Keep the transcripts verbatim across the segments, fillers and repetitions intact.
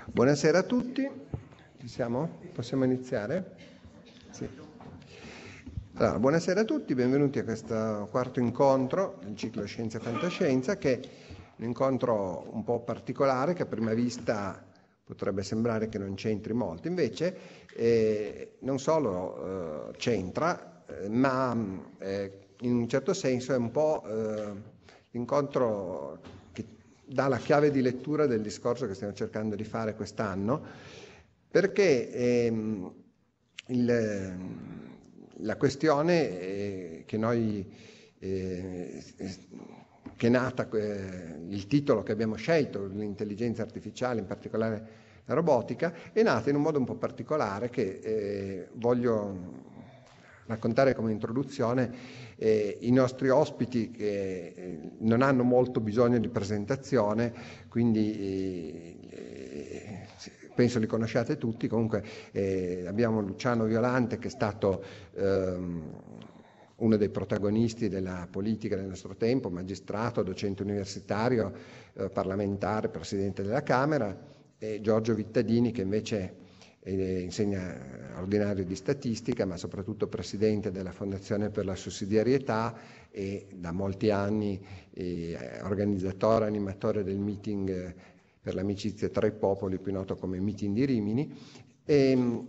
Buonasera a tutti, ci siamo? Possiamo iniziare? Sì. Allora, buonasera a tutti, benvenuti a questo quarto incontro del ciclo Scienza e Fantascienza, che è un incontro un po' particolare che a prima vista potrebbe sembrare che non c'entri molto, invece eh, non solo eh, c'entra, eh, ma eh, in un certo senso è un po' eh, l'incontro che dà la chiave di lettura del discorso che stiamo cercando di fare quest'anno, perché ehm, il, la questione eh, che noi eh, che è nata, eh, il titolo che abbiamo scelto, l'intelligenza artificiale, in particolare la robotica, è nata in un modo un po' particolare che eh, voglio raccontare come introduzione. Eh, I nostri ospiti che eh, non hanno molto bisogno di presentazione, quindi eh, penso li conosciate tutti. Comunque eh, abbiamo Luciano Violante, che è stato ehm, uno dei protagonisti della politica del nostro tempo, magistrato, docente universitario, eh, parlamentare, presidente della Camera, e Giorgio Vittadini, che invece eh, insegna ordinario di statistica, ma soprattutto presidente della Fondazione per la Sussidiarietà e da molti anni eh, organizzatore, animatore del meeting eh, per l'amicizia tra i popoli, più noto come Meeting di Rimini. E,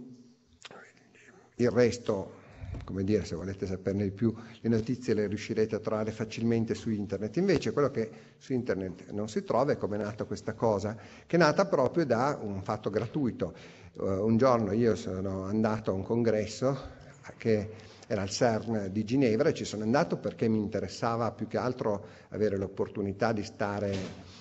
il resto, come dire, se volete saperne di più, le notizie le riuscirete a trovare facilmente su internet. Invece quello che su internet non si trova è come è nata questa cosa, che è nata proprio da un fatto gratuito. Uh, un giorno io sono andato a un congresso che era al CERN di Ginevra, e ci sono andato perché mi interessava più che altro avere l'opportunità di stare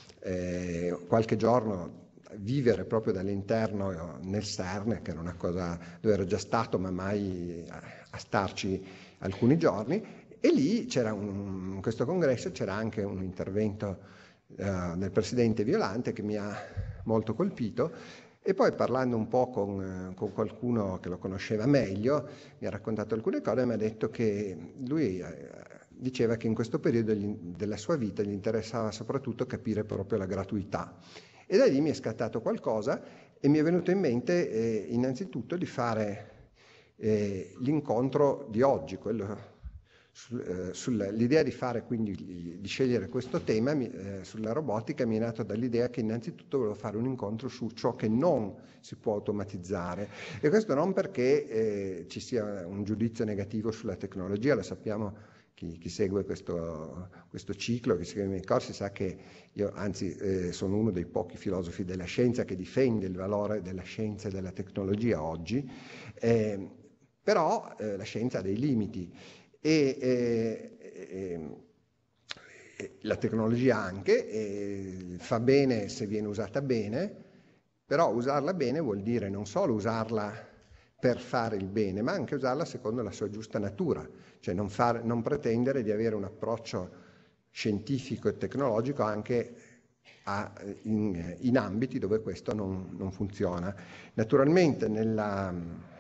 eh, qualche giorno, vivere proprio dall'interno nel CERN, che era una cosa dove ero già stato ma mai a, a starci alcuni giorni. E lì c'era un, in questo congresso c'era anche un intervento uh, del presidente Violante che mi ha molto colpito, e poi parlando un po' con, con qualcuno che lo conosceva meglio mi ha raccontato alcune cose e mi ha detto che lui eh, diceva che in questo periodo gli, della sua vita gli interessava soprattutto capire proprio la gratuità. E da lì mi è scattato qualcosa e mi è venuto in mente eh, innanzitutto di fare eh, l'incontro di oggi, quello su, eh, sull'idea di fare quindi di scegliere questo tema mi, eh, sulla robotica mi è nato dall'idea che innanzitutto volevo fare un incontro su ciò che non si può automatizzare, e questo non perché eh, ci sia un giudizio negativo sulla tecnologia. Lo sappiamo. Chi, chi segue questo, questo ciclo, chi segue i miei corsi, sa che io anzi eh, sono uno dei pochi filosofi della scienza che difende il valore della scienza e della tecnologia oggi, eh, però eh, la scienza ha dei limiti e eh, eh, eh, la tecnologia anche eh, fa bene se viene usata bene, però usarla bene vuol dire non solo usarla per fare il bene, ma anche usarla secondo la sua giusta natura, cioè non, far, non pretendere di avere un approccio scientifico e tecnologico anche a, in, in ambiti dove questo non, non funziona. Naturalmente nella,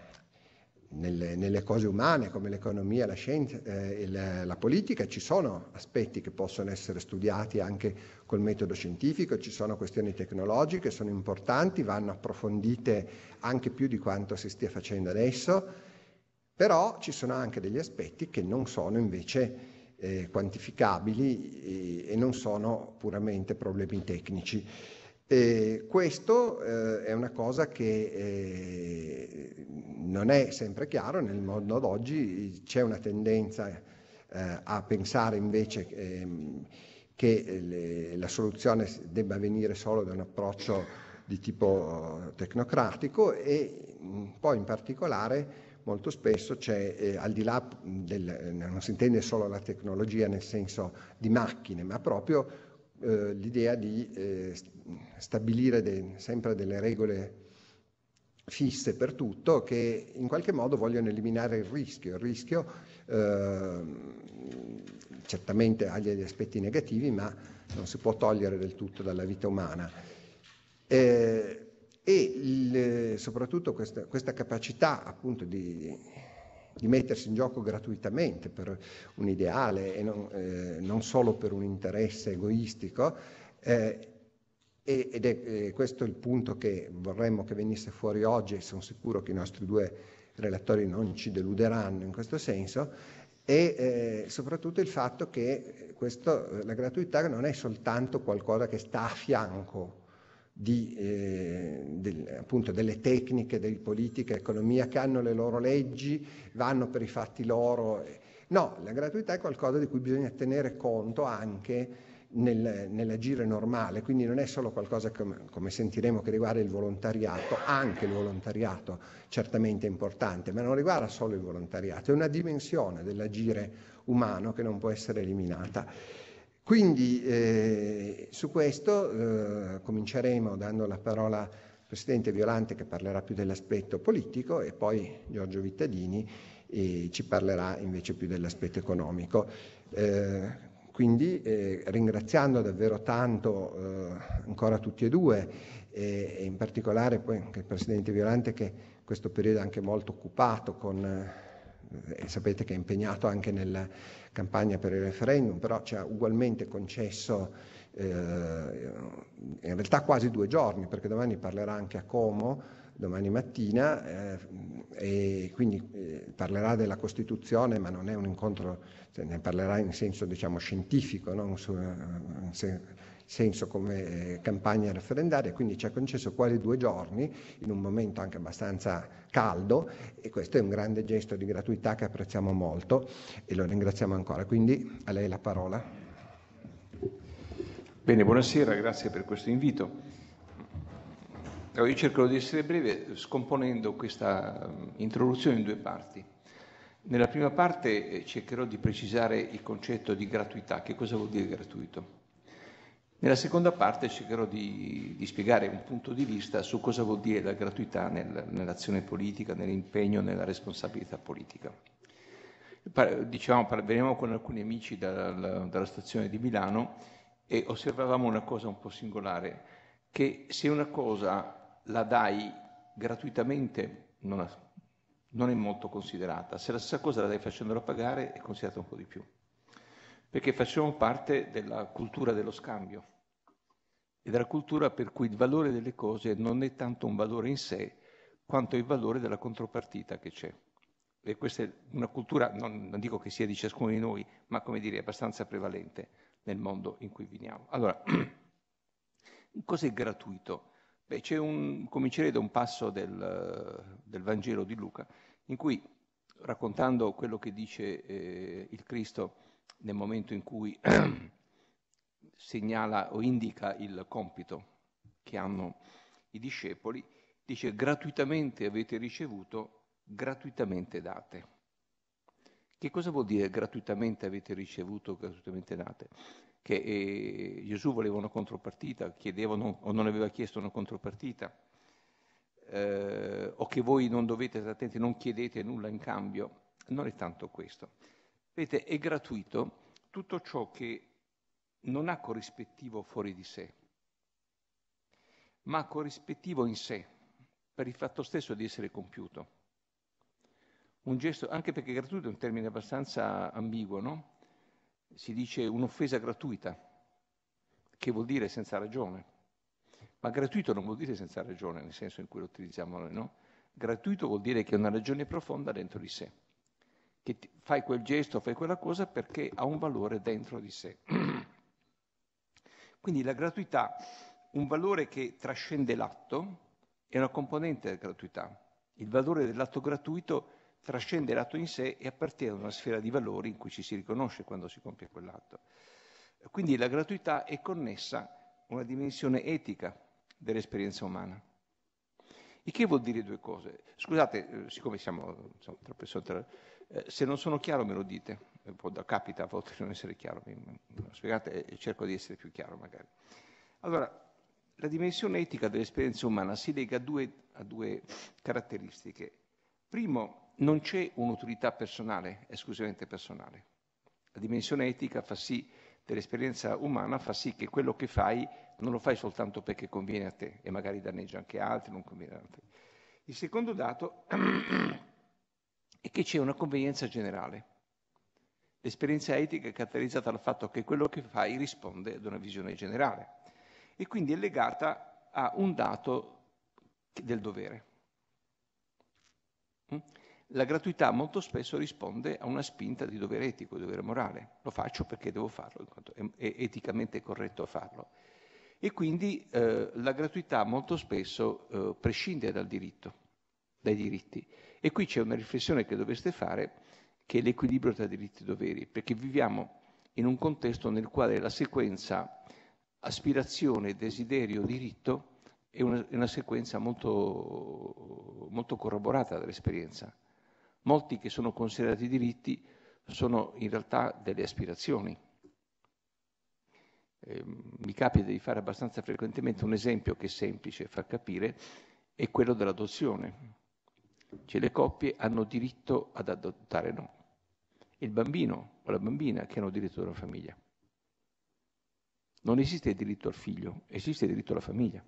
nelle, nelle cose umane come l'economia, la scienza e eh, la, la politica ci sono aspetti che possono essere studiati anche col metodo scientifico, ci sono questioni tecnologiche, sono importanti, vanno approfondite anche più di quanto si stia facendo adesso, però ci sono anche degli aspetti che non sono invece eh, quantificabili e, e non sono puramente problemi tecnici. E questo eh, è una cosa che eh, non è sempre chiaro. Nel mondo d'oggi c'è una tendenza eh, a pensare invece eh, che le, la soluzione debba venire solo da un approccio di tipo tecnocratico, e mh, poi in particolare molto spesso c'è, eh, al di là del, non si intende solo la tecnologia nel senso di macchine, ma proprio eh, l'idea di eh, stabilire de, sempre delle regole fisse per tutto, che in qualche modo vogliono eliminare il rischio. Il rischio eh, certamente ha degli aspetti negativi, ma non si può togliere del tutto dalla vita umana. Eh, e il, soprattutto questa, questa capacità appunto di, di mettersi in gioco gratuitamente per un ideale e non, eh, non solo per un interesse egoistico, eh, ed è eh, questo il punto che vorremmo che venisse fuori oggi, e sono sicuro che i nostri due relatori non ci deluderanno in questo senso, e eh, soprattutto il fatto che questo, la gratuità non è soltanto qualcosa che sta a fianco di, eh, del, appunto, delle tecniche, di politica, economia, che hanno le loro leggi, vanno per i fatti loro. No, la gratuità è qualcosa di cui bisogna tenere conto anche nel, nell'agire normale, quindi non è solo qualcosa come, come sentiremo che riguarda il volontariato, anche il volontariato certamente è importante, ma non riguarda solo il volontariato, è una dimensione dell'agire umano che non può essere eliminata. Quindi eh, su questo eh, cominceremo dando la parola al Presidente Violante, che parlerà più dell'aspetto politico, e poi Giorgio Vittadini e ci parlerà invece più dell'aspetto economico. Eh, quindi eh, ringraziando davvero tanto eh, ancora tutti e due, e, e in particolare poi anche il Presidente Violante, che in questo periodo è anche molto occupato con, eh, sapete che è impegnato anche nella campagna per il referendum, però ci ha ugualmente concesso eh, in realtà quasi due giorni, perché domani parlerà anche a Como, domani mattina, eh, e quindi eh, parlerà della Costituzione, ma non è un incontro, cioè, ne parlerà in senso diciamo scientifico, non su, in se, senso come eh, campagna referendaria, quindi ci ha concesso quasi due giorni in un momento anche abbastanza caldo, e questo è un grande gesto di gratuità che apprezziamo molto e lo ringraziamo ancora. Quindi a lei la parola. Bene, buonasera, grazie per questo invito. Io cercherò di essere breve scomponendo questa introduzione in due parti. Nella prima parte cercherò di precisare il concetto di gratuità, che cosa vuol dire gratuito. Nella seconda parte cercherò di, di spiegare un punto di vista su cosa vuol dire la gratuità nel, nell'azione politica, nell'impegno, nella responsabilità politica. Dicevamo, veniamo con alcuni amici dalla, dalla stazione di Milano e osservavamo una cosa un po' singolare, che se una cosa la dai gratuitamente non, ha, non è molto considerata, se la stessa cosa la dai facendola pagare è considerata un po' di più, perché facciamo parte della cultura dello scambio e della cultura per cui il valore delle cose non è tanto un valore in sé quanto il valore della contropartita che c'è. E questa è una cultura, non, non dico che sia di ciascuno di noi, ma come dire abbastanza prevalente nel mondo in cui viviamo. Allora, cos'è gratuito? Beh, c'è un, comincerei da un passo del, del Vangelo di Luca, in cui, raccontando quello che dice eh, il Cristo nel momento in cui segnala o indica il compito che hanno i discepoli, dice: gratuitamente avete ricevuto, gratuitamente date. Che cosa vuol dire gratuitamente avete ricevuto, gratuitamente date? Che eh, Gesù voleva una contropartita, chiedevano o non aveva chiesto una contropartita, eh, o che voi non dovete, attenti, non chiedete nulla in cambio. Non è tanto questo. Vedete, è gratuito tutto ciò che non ha corrispettivo fuori di sé, ma ha corrispettivo in sé, per il fatto stesso di essere compiuto. Un gesto, anche perché gratuito è un termine abbastanza ambiguo, no? Si dice un'offesa gratuita, che vuol dire senza ragione. Ma gratuito non vuol dire senza ragione, nel senso in cui lo utilizziamo noi, no? Gratuito vuol dire che ha una ragione profonda dentro di sé. Che ti, fai quel gesto, fai quella cosa perché ha un valore dentro di sé. Quindi la gratuità, un valore che trascende l'atto, è una componente della gratuità. Il valore dell'atto gratuito trascende l'atto in sé e appartiene a una sfera di valori in cui ci si riconosce quando si compie quell'atto. Quindi la gratuità è connessa a una dimensione etica dell'esperienza umana. Il che vuol dire due cose. Scusate, eh, siccome siamo insomma, tre persone, eh, se non sono chiaro me lo dite, eh, può, capita a volte di non essere chiaro, mi, mi spiegate e cerco di essere più chiaro magari. Allora, la dimensione etica dell'esperienza umana si lega a due, a due caratteristiche. Primo, non c'è un'utilità personale, esclusivamente personale. La dimensione etica fa sì, dell'esperienza umana fa sì che quello che fai non lo fai soltanto perché conviene a te e magari danneggia anche altri, non conviene a altri. Il secondo dato è che c'è una convenienza generale. L'esperienza etica è caratterizzata dal fatto che quello che fai risponde ad una visione generale. e quindi è legata a un dato del dovere. La gratuità molto spesso risponde a una spinta di dovere etico, di dovere morale. Lo faccio perché devo farlo, in quanto è eticamente corretto farlo. E quindi eh, la gratuità molto spesso eh, prescinde dal diritto, dai diritti. E qui c'è una riflessione che dovreste fare, che è l'equilibrio tra diritti e doveri, perché viviamo in un contesto nel quale la sequenza aspirazione, desiderio, diritto è una, è una sequenza molto, molto corroborata dall'esperienza. Molti che sono considerati diritti sono in realtà delle aspirazioni. Eh, mi capita di fare abbastanza frequentemente un esempio che è semplice, fa capire, è quello dell'adozione. Cioè le coppie hanno diritto ad adottare, no. Il bambino o la bambina che hanno diritto alla famiglia. Non esiste il diritto al figlio, esiste il diritto alla famiglia.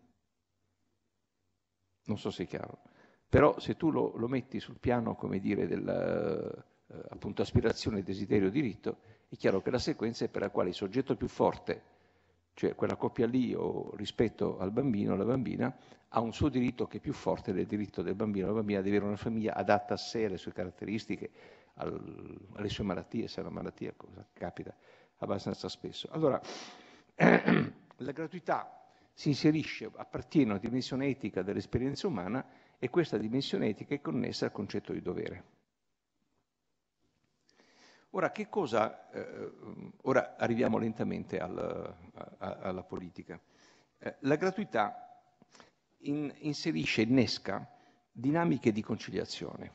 Non so se è chiaro. Però se tu lo, lo metti sul piano, come dire, della eh, appunto aspirazione, desiderio, diritto, è chiaro che la sequenza è per la quale il soggetto più forte, cioè quella coppia lì o rispetto al bambino o alla bambina, ha un suo diritto che è più forte del diritto del bambino o della bambina di avere una famiglia adatta a sé, alle sue caratteristiche, al, alle sue malattie, se è una malattia, cosa capita abbastanza spesso. Allora, la gratuità si inserisce, appartiene a una dimensione etica dell'esperienza umana e questa dimensione etica è connessa al concetto di dovere. Ora, che cosa, eh, ora arriviamo lentamente al, a, alla politica. Eh, la gratuità in, inserisce, innesca dinamiche di conciliazione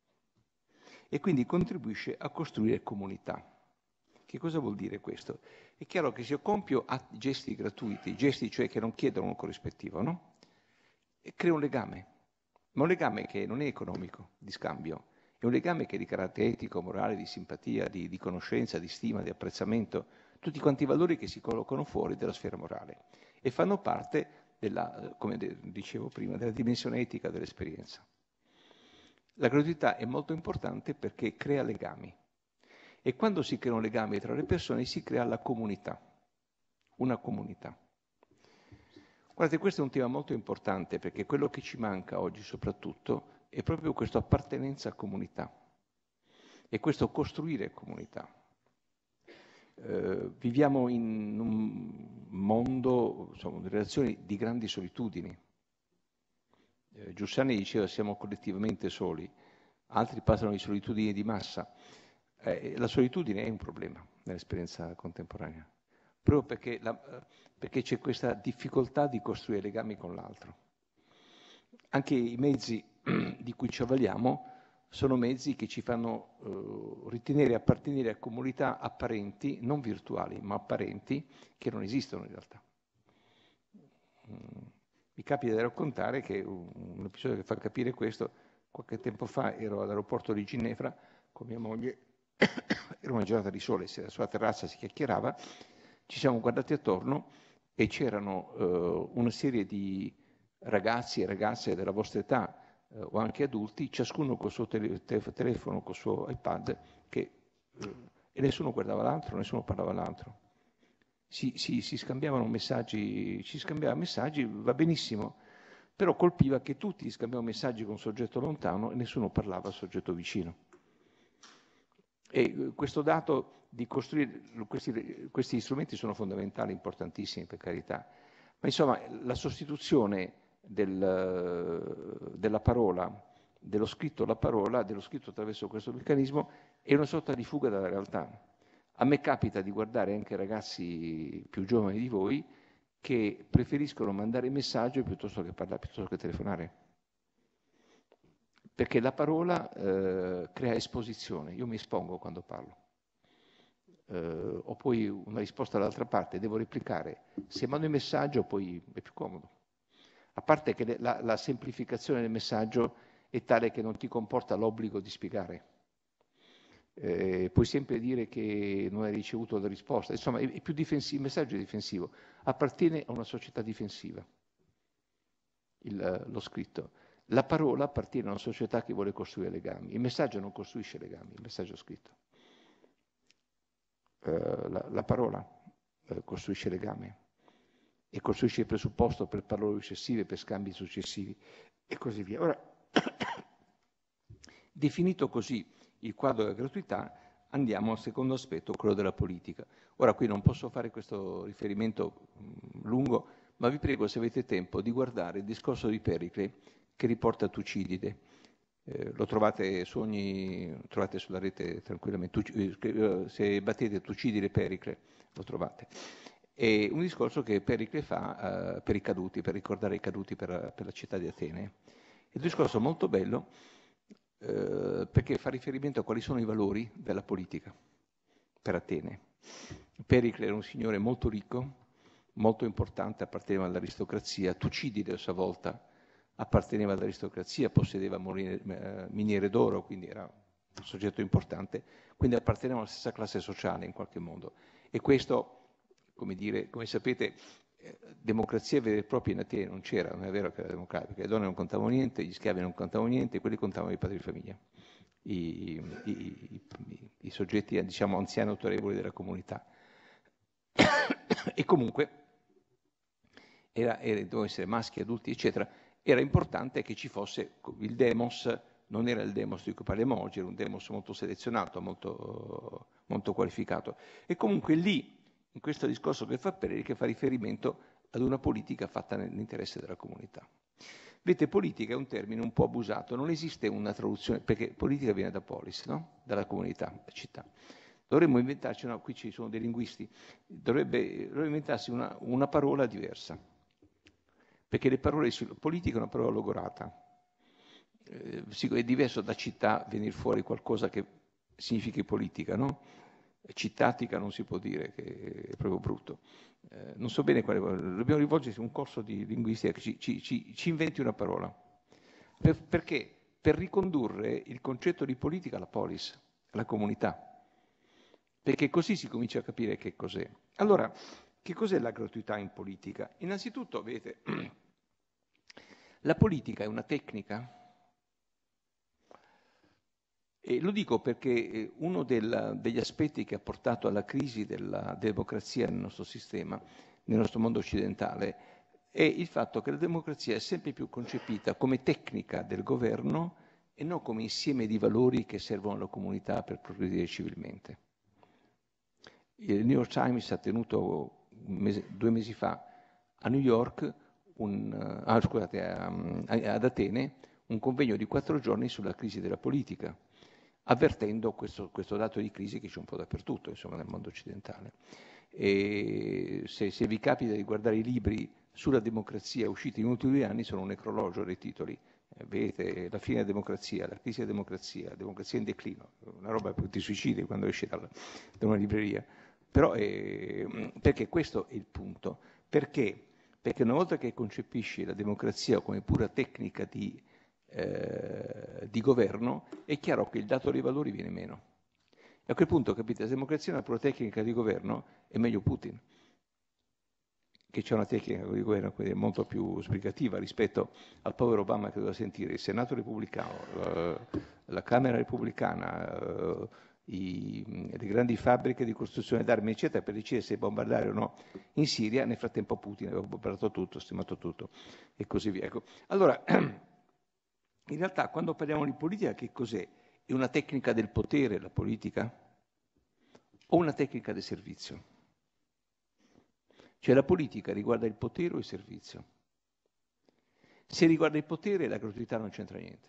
e quindi contribuisce a costruire comunità. Che cosa vuol dire questo? È chiaro che se io compio atti, gesti gratuiti, gesti cioè che non chiedono un corrispettivo, no? E creo un legame, ma un legame che non è economico, di scambio, è un legame che è di carattere etico, morale, di simpatia, di, di conoscenza, di stima, di apprezzamento, tutti quanti i valori che si collocano fuori dalla sfera morale e fanno parte della, come dicevo prima, della dimensione etica dell'esperienza. La gratuità è molto importante perché crea legami. E quando si creano legami tra le persone si crea la comunità, una comunità. Guardate, questo è un tema molto importante perché quello che ci manca oggi soprattutto è proprio questa appartenenza a comunità e questo costruire comunità. Eh, viviamo in un mondo, insomma, in relazioni di grandi solitudini. Eh, Giussani diceva siamo collettivamente soli, altri parlano di solitudini di massa. Eh, la solitudine è un problema nell'esperienza contemporanea, proprio perché, la, perché c'è questa difficoltà di costruire legami con l'altro. Anche i mezzi di cui ci avvaliamo sono mezzi che ci fanno eh, ritenere appartenere a comunità apparenti, non virtuali, ma apparenti, che non esistono in realtà. Mm. Mi capita di raccontare che un, un episodio che fa capire questo, qualche tempo fa ero all'aeroporto di Ginevra con mia moglie, era una giornata di sole, sulla terrazza si chiacchierava, ci siamo guardati attorno e c'erano eh, una serie di ragazzi e ragazze della vostra età eh, o anche adulti, ciascuno col suo tele- telefono, col suo iPad, che, eh, e nessuno guardava l'altro, nessuno parlava l'altro. Si, si, si scambiavano messaggi, si scambiava messaggi, va benissimo, però colpiva che tutti scambiavano messaggi con un soggetto lontano e nessuno parlava al soggetto vicino. E questo dato di costruire questi, questi strumenti sono fondamentali, importantissimi per carità, ma insomma la sostituzione del, della parola, dello scritto alla parola, dello scritto attraverso questo meccanismo è una sorta di fuga dalla realtà. A me capita di guardare anche ragazzi più giovani di voi che preferiscono mandare messaggio piuttosto che parlare, piuttosto che telefonare. Perché la parola eh, crea esposizione, io mi espongo quando parlo. Eh, ho poi una risposta dall'altra parte, devo replicare. Se mando il messaggio poi è più comodo. A parte che la, la semplificazione del messaggio è tale che non ti comporta l'obbligo di spiegare. Eh, puoi sempre dire che non hai ricevuto la risposta, insomma è, è più difensivo, il messaggio è difensivo, appartiene a una società difensiva, il, lo scritto. La parola appartiene a una società che vuole costruire legami, il messaggio non costruisce legami, il messaggio scritto. Eh, la, la parola eh, costruisce legami. e costruisce il presupposto per parole successive, per scambi successivi e così via. Ora, definito così il quadro della gratuità, andiamo al secondo aspetto, quello della politica. Ora qui non posso fare questo riferimento mh, lungo, ma vi prego, se avete tempo, di guardare il discorso di Pericle che riporta Tucidide. Eh, lo trovate su ogni, trovate sulla rete tranquillamente, tu, eh, se battete Tucidide Pericle lo trovate. È un discorso che Pericle fa eh, per i caduti, per ricordare i caduti per, per la città di Atene. È un discorso molto bello eh, perché fa riferimento a quali sono i valori della politica per Atene. Pericle era un signore molto ricco, molto importante, apparteneva all'aristocrazia. Tucidide a sua volta apparteneva all'aristocrazia, possedeva miniere d'oro, quindi era un soggetto importante, quindi apparteneva alla stessa classe sociale in qualche modo. E questo, come dire, come sapete, eh, democrazia vera e propria in Atene non c'era, non è vero che era democratica, le donne non contavano niente, gli schiavi non contavano niente, quelli contavano i padri di famiglia, i, i, i, i, i soggetti, diciamo, anziani autorevoli della comunità. E comunque era, era, dovevano essere maschi, adulti, eccetera. Era importante che ci fosse il demos, non era il demos di cui parliamo oggi, era un demos molto selezionato, molto, molto qualificato. E comunque lì, in questo discorso che fa Pericle, che fa riferimento ad una politica fatta nell'interesse della comunità. Vedete, politica è un termine un po' abusato, non esiste una traduzione, perché politica viene da polis, no? Dalla comunità, da città. Dovremmo inventarci, no, qui ci sono dei linguisti, dovrebbe, dovrebbe inventarsi una, una parola diversa, perché le parole, politica è una parola logorata, eh, è diverso da città venire fuori qualcosa che significhi politica, no? Cittatica non si può dire, che è proprio brutto. Eh, non so bene quale, dobbiamo rivolgersi a un corso di linguistica che ci, ci, ci, ci inventi una parola. Per, perché? Per ricondurre il concetto di politica alla polis, alla comunità. Perché così si comincia a capire che cos'è. Allora, che cos'è la gratuità in politica? Innanzitutto, vedete, la politica è una tecnica. E lo dico perché uno del, degli aspetti che ha portato alla crisi della democrazia nel nostro sistema, nel nostro mondo occidentale, è il fatto che la democrazia è sempre più concepita come tecnica del governo e non come insieme di valori che servono alla comunità per progredire civilmente. Il New York Times ha tenuto un mese, due mesi fa a New York, un, ah, scusate, a, a, ad Atene, un convegno di quattro giorni sulla crisi della politica, avvertendo questo, questo dato di crisi che c'è un po' dappertutto, insomma, nel mondo occidentale. E se, se vi capita di guardare i libri sulla democrazia usciti negli ultimi due anni, sono un necrologio dei titoli. Eh, vedete, la fine della democrazia, la crisi della democrazia, la democrazia in declino, una roba per ti suicidi quando esci dalla, da una libreria. Però, eh, perché questo è il punto. Perché? Perché una volta che concepisci la democrazia come pura tecnica di Eh, di governo, è chiaro che il dato dei valori viene meno. E a quel punto, capite, la democrazia è una pura tecnica di governo, è meglio Putin, che c'è una tecnica di governo molto più sbrigativa rispetto al povero Obama che doveva sentire il Senato repubblicano, eh, la Camera repubblicana, eh, i, le grandi fabbriche di costruzione d'armi, eccetera, per decidere se bombardare o no in Siria. Nel frattempo Putin aveva bombardato tutto, stimato tutto, e così via. Ecco. Allora, in realtà, quando parliamo di politica, che cos'è? È una tecnica del potere, la politica? O una tecnica del servizio? Cioè la politica riguarda il potere o il servizio? Se riguarda il potere, la gratuità non c'entra niente.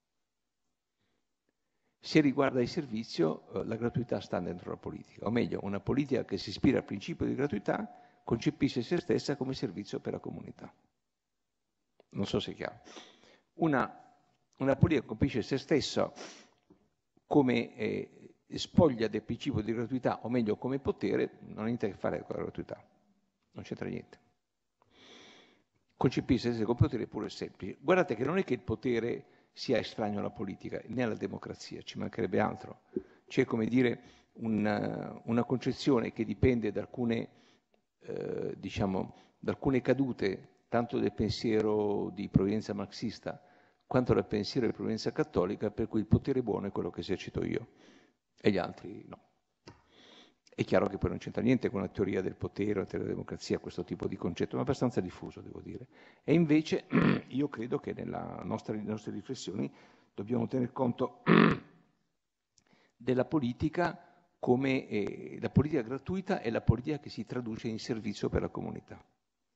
Se riguarda il servizio, la gratuità sta dentro la politica. O meglio, una politica che si ispira al principio di gratuità concepisce se stessa come servizio per la comunità. Non so se è chiaro. Una Una politica colpisce se stessa come eh, spoglia del principio di gratuità, o meglio come potere, non ha niente a che fare con la gratuità, non c'entra niente. Concepisce se stessa come potere pure semplice. Guardate che non è che il potere sia estraneo alla politica, né alla democrazia, ci mancherebbe altro. C'è, come dire, una, una concezione che dipende da alcune, eh, diciamo, da alcune cadute, tanto del pensiero di provenienza marxista, quanto dal pensiero di provenienza cattolica, per cui il potere buono è quello che esercito io e gli altri no. È chiaro che poi non c'entra niente con la teoria del potere, la teoria della democrazia, questo tipo di concetto, ma è abbastanza diffuso, devo dire. E invece io credo che nella nostra, nelle nostre riflessioni dobbiamo tener conto della politica come eh, la politica gratuita è la politica che si traduce in servizio per la comunità.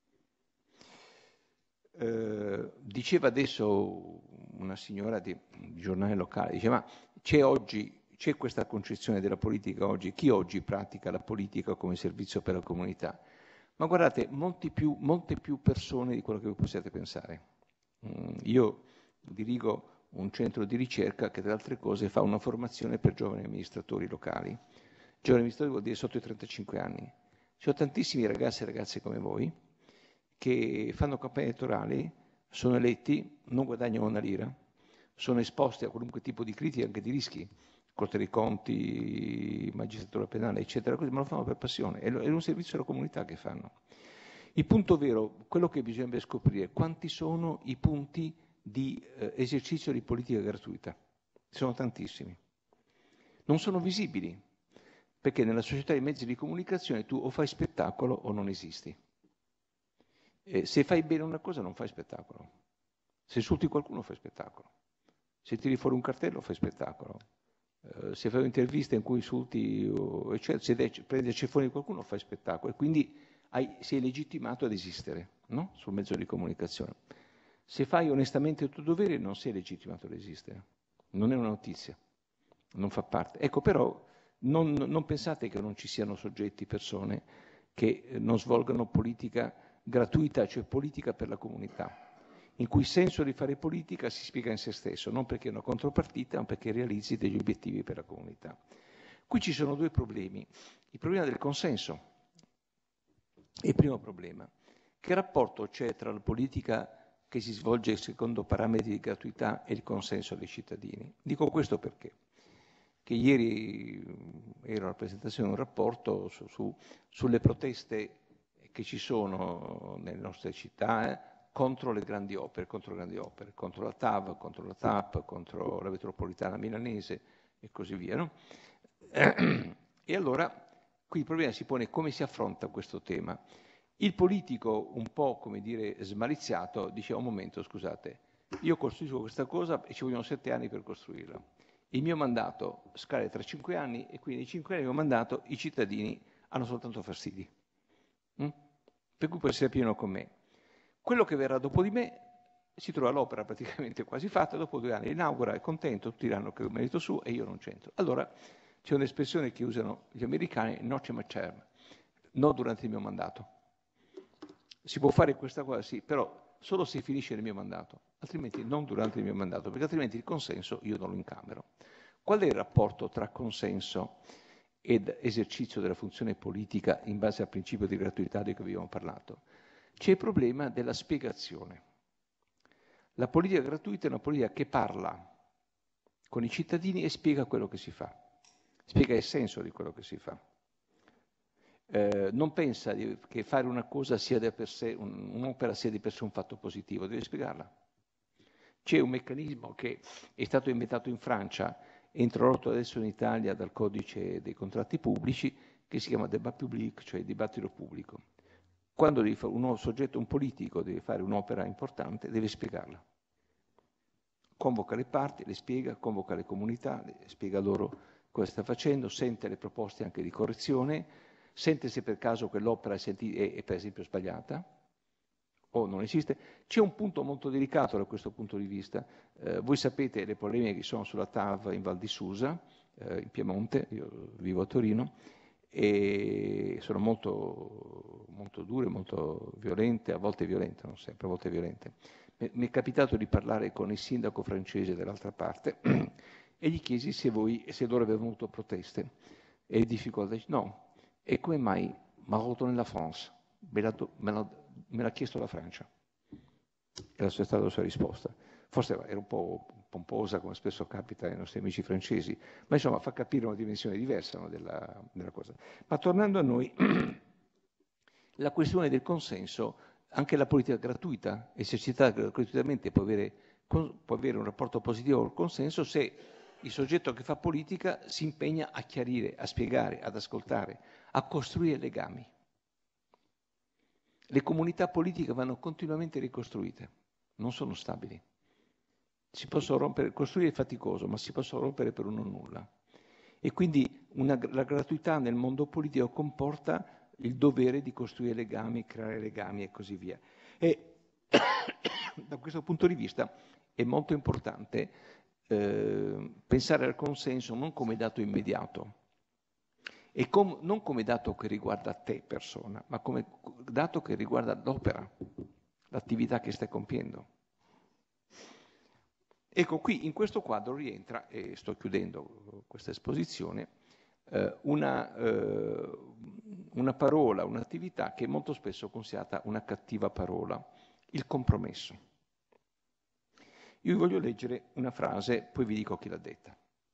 Eh, diceva adesso una signora di, di giornale locale, diceva, ma c'è oggi... C'è questa concezione della politica oggi, chi oggi pratica la politica come servizio per la comunità? Ma guardate, molti più, molte più persone di quello che voi possiate pensare. Mm, io dirigo un centro di ricerca che tra le altre cose fa una formazione per giovani amministratori locali. Giovani amministratori vuol dire sotto i trentacinque anni. Ci sono tantissimi ragazzi e ragazze come voi che fanno campagne elettorali, sono eletti, non guadagnano una lira, sono esposti a qualunque tipo di critiche, anche di rischi, Corte dei Conti, magistratura penale, eccetera, così, ma lo fanno per passione, è un servizio alla comunità che fanno. Il punto vero, quello che bisognerebbe scoprire, è quanti sono i punti di eh, esercizio di politica gratuita. Sono tantissimi. Non sono visibili, perché nella società dei mezzi di comunicazione tu o fai spettacolo o non esisti. E se fai bene una cosa non fai spettacolo. Se insulti qualcuno fai spettacolo. Se tiri fuori un cartello fai spettacolo. Uh, se fai un'intervista in cui insulti, uh, eccetera, se de- prendi a ceffoni qualcuno fai spettacolo e quindi hai, sei legittimato ad esistere, no? Sul mezzo di comunicazione. Se fai onestamente il tuo dovere non sei legittimato ad esistere, non è una notizia, non fa parte. Ecco, però non, non pensate che non ci siano soggetti, persone che non svolgano politica gratuita, cioè politica per la comunità, in cui il senso di fare politica si spiega in se stesso, non perché è una contropartita, ma perché realizzi degli obiettivi per la comunità. Qui ci sono due problemi. Il problema del consenso. Il primo problema. Che rapporto c'è tra la politica che si svolge secondo parametri di gratuità e il consenso dei cittadini? Dico questo perché? Che ieri ero alla presentazione di un rapporto su, su, sulle proteste che ci sono nelle nostre città, eh, contro le grandi opere, contro le grandi opere, contro la T A V, contro la T A P, contro la metropolitana milanese e così via. No? E allora qui il problema si pone come si affronta questo tema. Il politico, un po' come dire smaliziato, dice un momento, scusate, io costruisco questa cosa e ci vogliono sette anni per costruirla. Il mio mandato scade tra cinque anni e quindi nei cinque anni del mio mandato i cittadini hanno soltanto fastidi. Mm? Per cui può essere pieno con me. Quello che verrà dopo di me si trova l'opera praticamente quasi fatta, dopo due anni inaugura, è contento, tutti diranno che è un merito suo e io non c'entro. Allora c'è un'espressione che usano gli americani, noce macerm, no durante il mio mandato. Si può fare questa cosa, sì, però solo se finisce il mio mandato, altrimenti non durante il mio mandato, perché altrimenti il consenso io non lo incamero. Qual è il rapporto tra consenso ed esercizio della funzione politica in base al principio di gratuità di cui abbiamo parlato? C'è il problema della spiegazione. La politica gratuita è una politica che parla con i cittadini e spiega quello che si fa, spiega il senso di quello che si fa. Eh, non pensa di, che fare una cosa sia di per sé, un, un'opera sia di per sé un fatto positivo, deve spiegarla. C'è un meccanismo che è stato inventato in Francia e introdotto adesso in Italia dal codice dei contratti pubblici, che si chiama débat public, cioè dibattito pubblico. Quando devi fare un soggetto, un politico, deve fare un'opera importante, deve spiegarla. Convoca le parti, le spiega, convoca le comunità, le spiega loro cosa sta facendo, sente le proposte anche di correzione, sente se per caso quell'opera è, senti- è, è per esempio sbagliata o non esiste. C'è un punto molto delicato da questo punto di vista. Eh, voi sapete le polemiche che sono sulla T A V in Val di Susa, eh, in Piemonte, io vivo a Torino, e sono molto, molto dure, molto violente, a volte violente, non sempre, a volte violente. Mi è capitato di parlare con il sindaco francese dall'altra parte e gli chiesi se, voi, se loro avevano avuto proteste e difficoltà. No, e come mai Marotto nella France? Me l'ha, me, l'ha, me l'ha chiesto la Francia. Era stata la sua risposta. Forse era un po' pomposa, come spesso capita ai nostri amici francesi, ma insomma fa capire una dimensione diversa, no, della, della cosa. Ma tornando a noi, la questione del consenso, anche la politica gratuita, esercitata gratuitamente, può avere, può avere un rapporto positivo col consenso se il soggetto che fa politica si impegna a chiarire, a spiegare, ad ascoltare, a costruire legami. Le comunità politiche vanno continuamente ricostruite, non sono stabili. Si possono rompere, costruire è faticoso, ma si possono rompere per uno nulla. E quindi una, la gratuità nel mondo politico comporta il dovere di costruire legami, creare legami e così via. E da questo punto di vista è molto importante eh, pensare al consenso non come dato immediato, e com- non come dato che riguarda te persona, ma come dato che riguarda l'opera, l'attività che stai compiendo. Ecco, qui in questo quadro rientra, e sto chiudendo questa esposizione, eh, una, eh, una parola, un'attività che è molto spesso è considerata una cattiva parola, il compromesso. Io vi voglio leggere una frase, poi vi dico chi l'ha detta.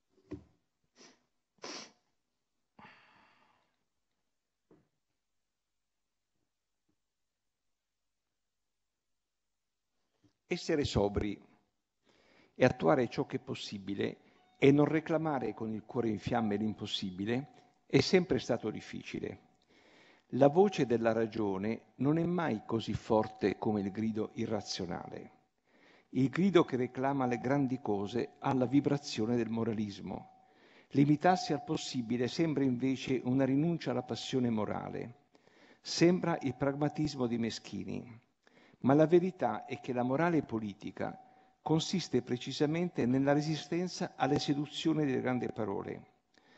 Essere sobri e attuare ciò che è possibile e non reclamare con il cuore in fiamme l'impossibile è sempre stato difficile. La voce della ragione non è mai così forte come il grido irrazionale. Il grido che reclama le grandi cose ha la vibrazione del moralismo. Limitarsi al possibile sembra invece una rinuncia alla passione morale. Sembra il pragmatismo dei meschini. Ma la verità è che la morale politica consiste precisamente nella resistenza alle seduzioni delle grandi parole.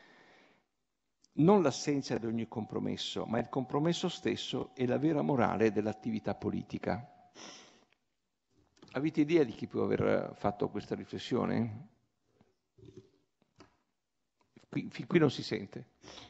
Non l'assenza di ogni compromesso, ma il compromesso stesso è la vera morale dell'attività politica. Avete idea di chi può aver fatto questa riflessione? Qui, qui non si sente.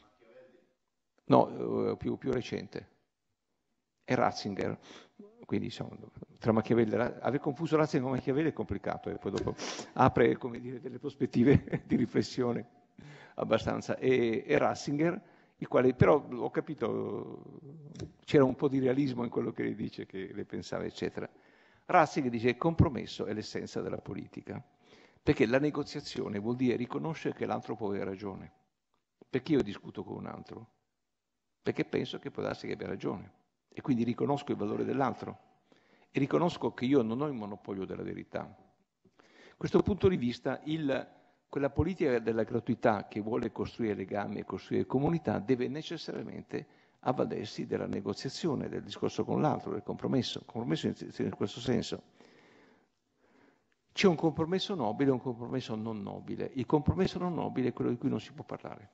No, più, più recente. È Ratzinger. Quindi insomma, tra Machiavelli e aver confuso Ratzinger con Machiavelli è complicato, e poi dopo apre, come dire, delle prospettive di riflessione abbastanza. E, e Ratzinger, il quale però ho capito, c'era un po' di realismo in quello che lei dice, che lei pensava, eccetera. Ratzinger dice che il compromesso è l'essenza della politica, perché la negoziazione vuol dire riconoscere che l'altro può avere ragione. Perché io discuto con un altro? Perché penso che può darsi che abbia ragione. E quindi riconosco il valore dell'altro e riconosco che io non ho il monopolio della verità. Da questo punto di vista, il, quella politica della gratuità che vuole costruire legami e costruire comunità deve necessariamente avvalersi della negoziazione, del discorso con l'altro, del compromesso. Compromesso in, in questo senso. C'è un compromesso nobile e un compromesso non nobile. Il compromesso non nobile è quello di cui non si può parlare.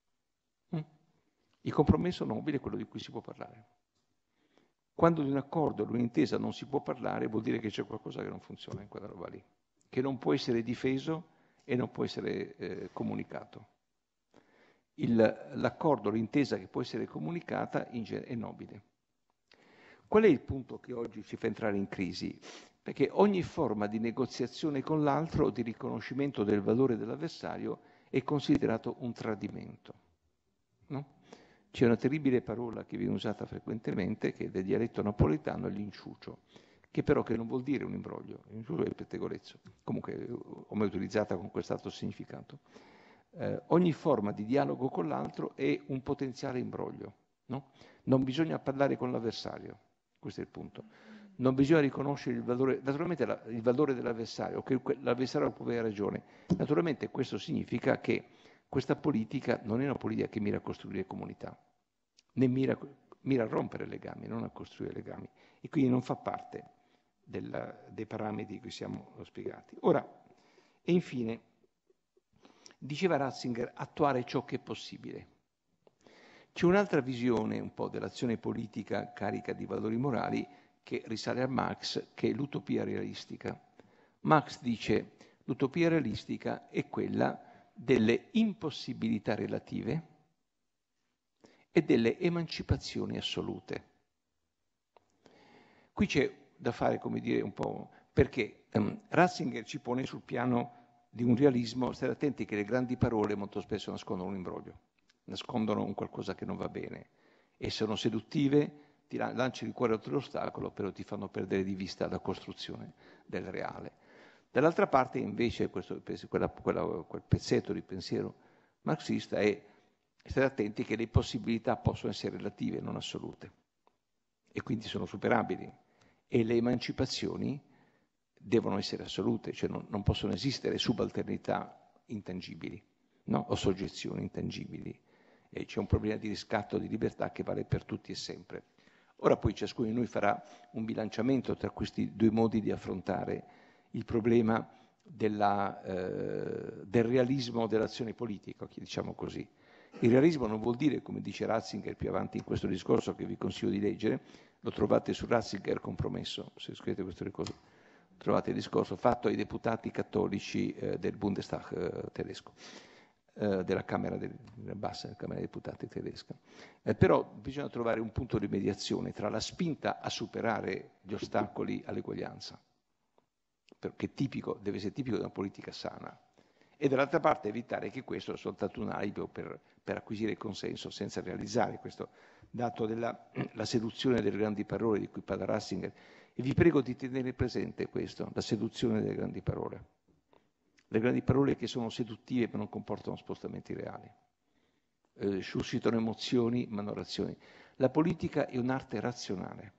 Il compromesso nobile è quello di cui si può parlare. Quando di un accordo, di un'intesa non si può parlare, vuol dire che c'è qualcosa che non funziona in quella roba lì, che non può essere difeso e non può essere eh, comunicato. Il, l'accordo, l'intesa che può essere comunicata in genere è nobile. Qual è il punto che oggi ci fa entrare in crisi? Perché ogni forma di negoziazione con l'altro o di riconoscimento del valore dell'avversario è considerato un tradimento, no? C'è una terribile parola che viene usata frequentemente, che è del dialetto napoletano, è l'inciucio, che però che non vuol dire un imbroglio, l'inciucio è il pettegolezzo, comunque ho mai utilizzata con quest'altro significato. Eh, ogni forma di dialogo con l'altro è un potenziale imbroglio, no? Non bisogna parlare con l'avversario, questo è il punto. Non bisogna riconoscere il valore, naturalmente la, il valore dell'avversario, che l'avversario può avere ragione. Naturalmente questo significa che questa politica non è una politica che mira a costruire comunità, né mira, mira a rompere legami, non a costruire legami, e quindi non fa parte del, dei parametri che siamo spiegati. Ora, e infine, diceva Ratzinger, attuare ciò che è possibile. C'è un'altra visione un po' dell'azione politica carica di valori morali che risale a Marx, che è l'utopia realistica. Marx dice l'utopia realistica è quella delle impossibilità relative e delle emancipazioni assolute. Qui c'è da fare, come dire, un po', perché um, Ratzinger ci pone sul piano di un realismo, state attenti che le grandi parole molto spesso nascondono un imbroglio, nascondono un qualcosa che non va bene, e sono seduttive, ti lanci il cuore oltre l'ostacolo, però ti fanno perdere di vista la costruzione del reale. Dall'altra parte invece questo, quella, quella, quel pezzetto di pensiero marxista è stare attenti che le possibilità possono essere relative, non assolute, e quindi sono superabili, e le emancipazioni devono essere assolute, cioè non, non possono esistere subalternità intangibili, no? O soggezioni intangibili. E c'è un problema di riscatto di libertà che vale per tutti e sempre. Ora poi ciascuno di noi farà un bilanciamento tra questi due modi di affrontare il problema della, eh, del realismo dell'azione politica, diciamo così. Il realismo non vuol dire, come dice Ratzinger più avanti in questo discorso che vi consiglio di leggere, lo trovate su Ratzinger Compromesso, se scrivete queste cose, trovate il discorso fatto ai deputati cattolici eh, del Bundestag eh, tedesco, eh, della Camera del, della bassa, della Camera dei Deputati tedesca. Eh, però bisogna trovare un punto di mediazione tra la spinta a superare gli ostacoli all'eguaglianza, che è tipico, deve essere tipico di una politica sana, e dall'altra parte evitare che questo sia soltanto un alibi per, per acquisire consenso senza realizzare questo dato della la seduzione delle grandi parole di cui parla Ratzinger. E vi prego di tenere presente questo, la seduzione delle grandi parole. Le grandi parole che sono seduttive ma non comportano spostamenti reali, eh, suscitano emozioni ma non azioni. La politica è un'arte razionale.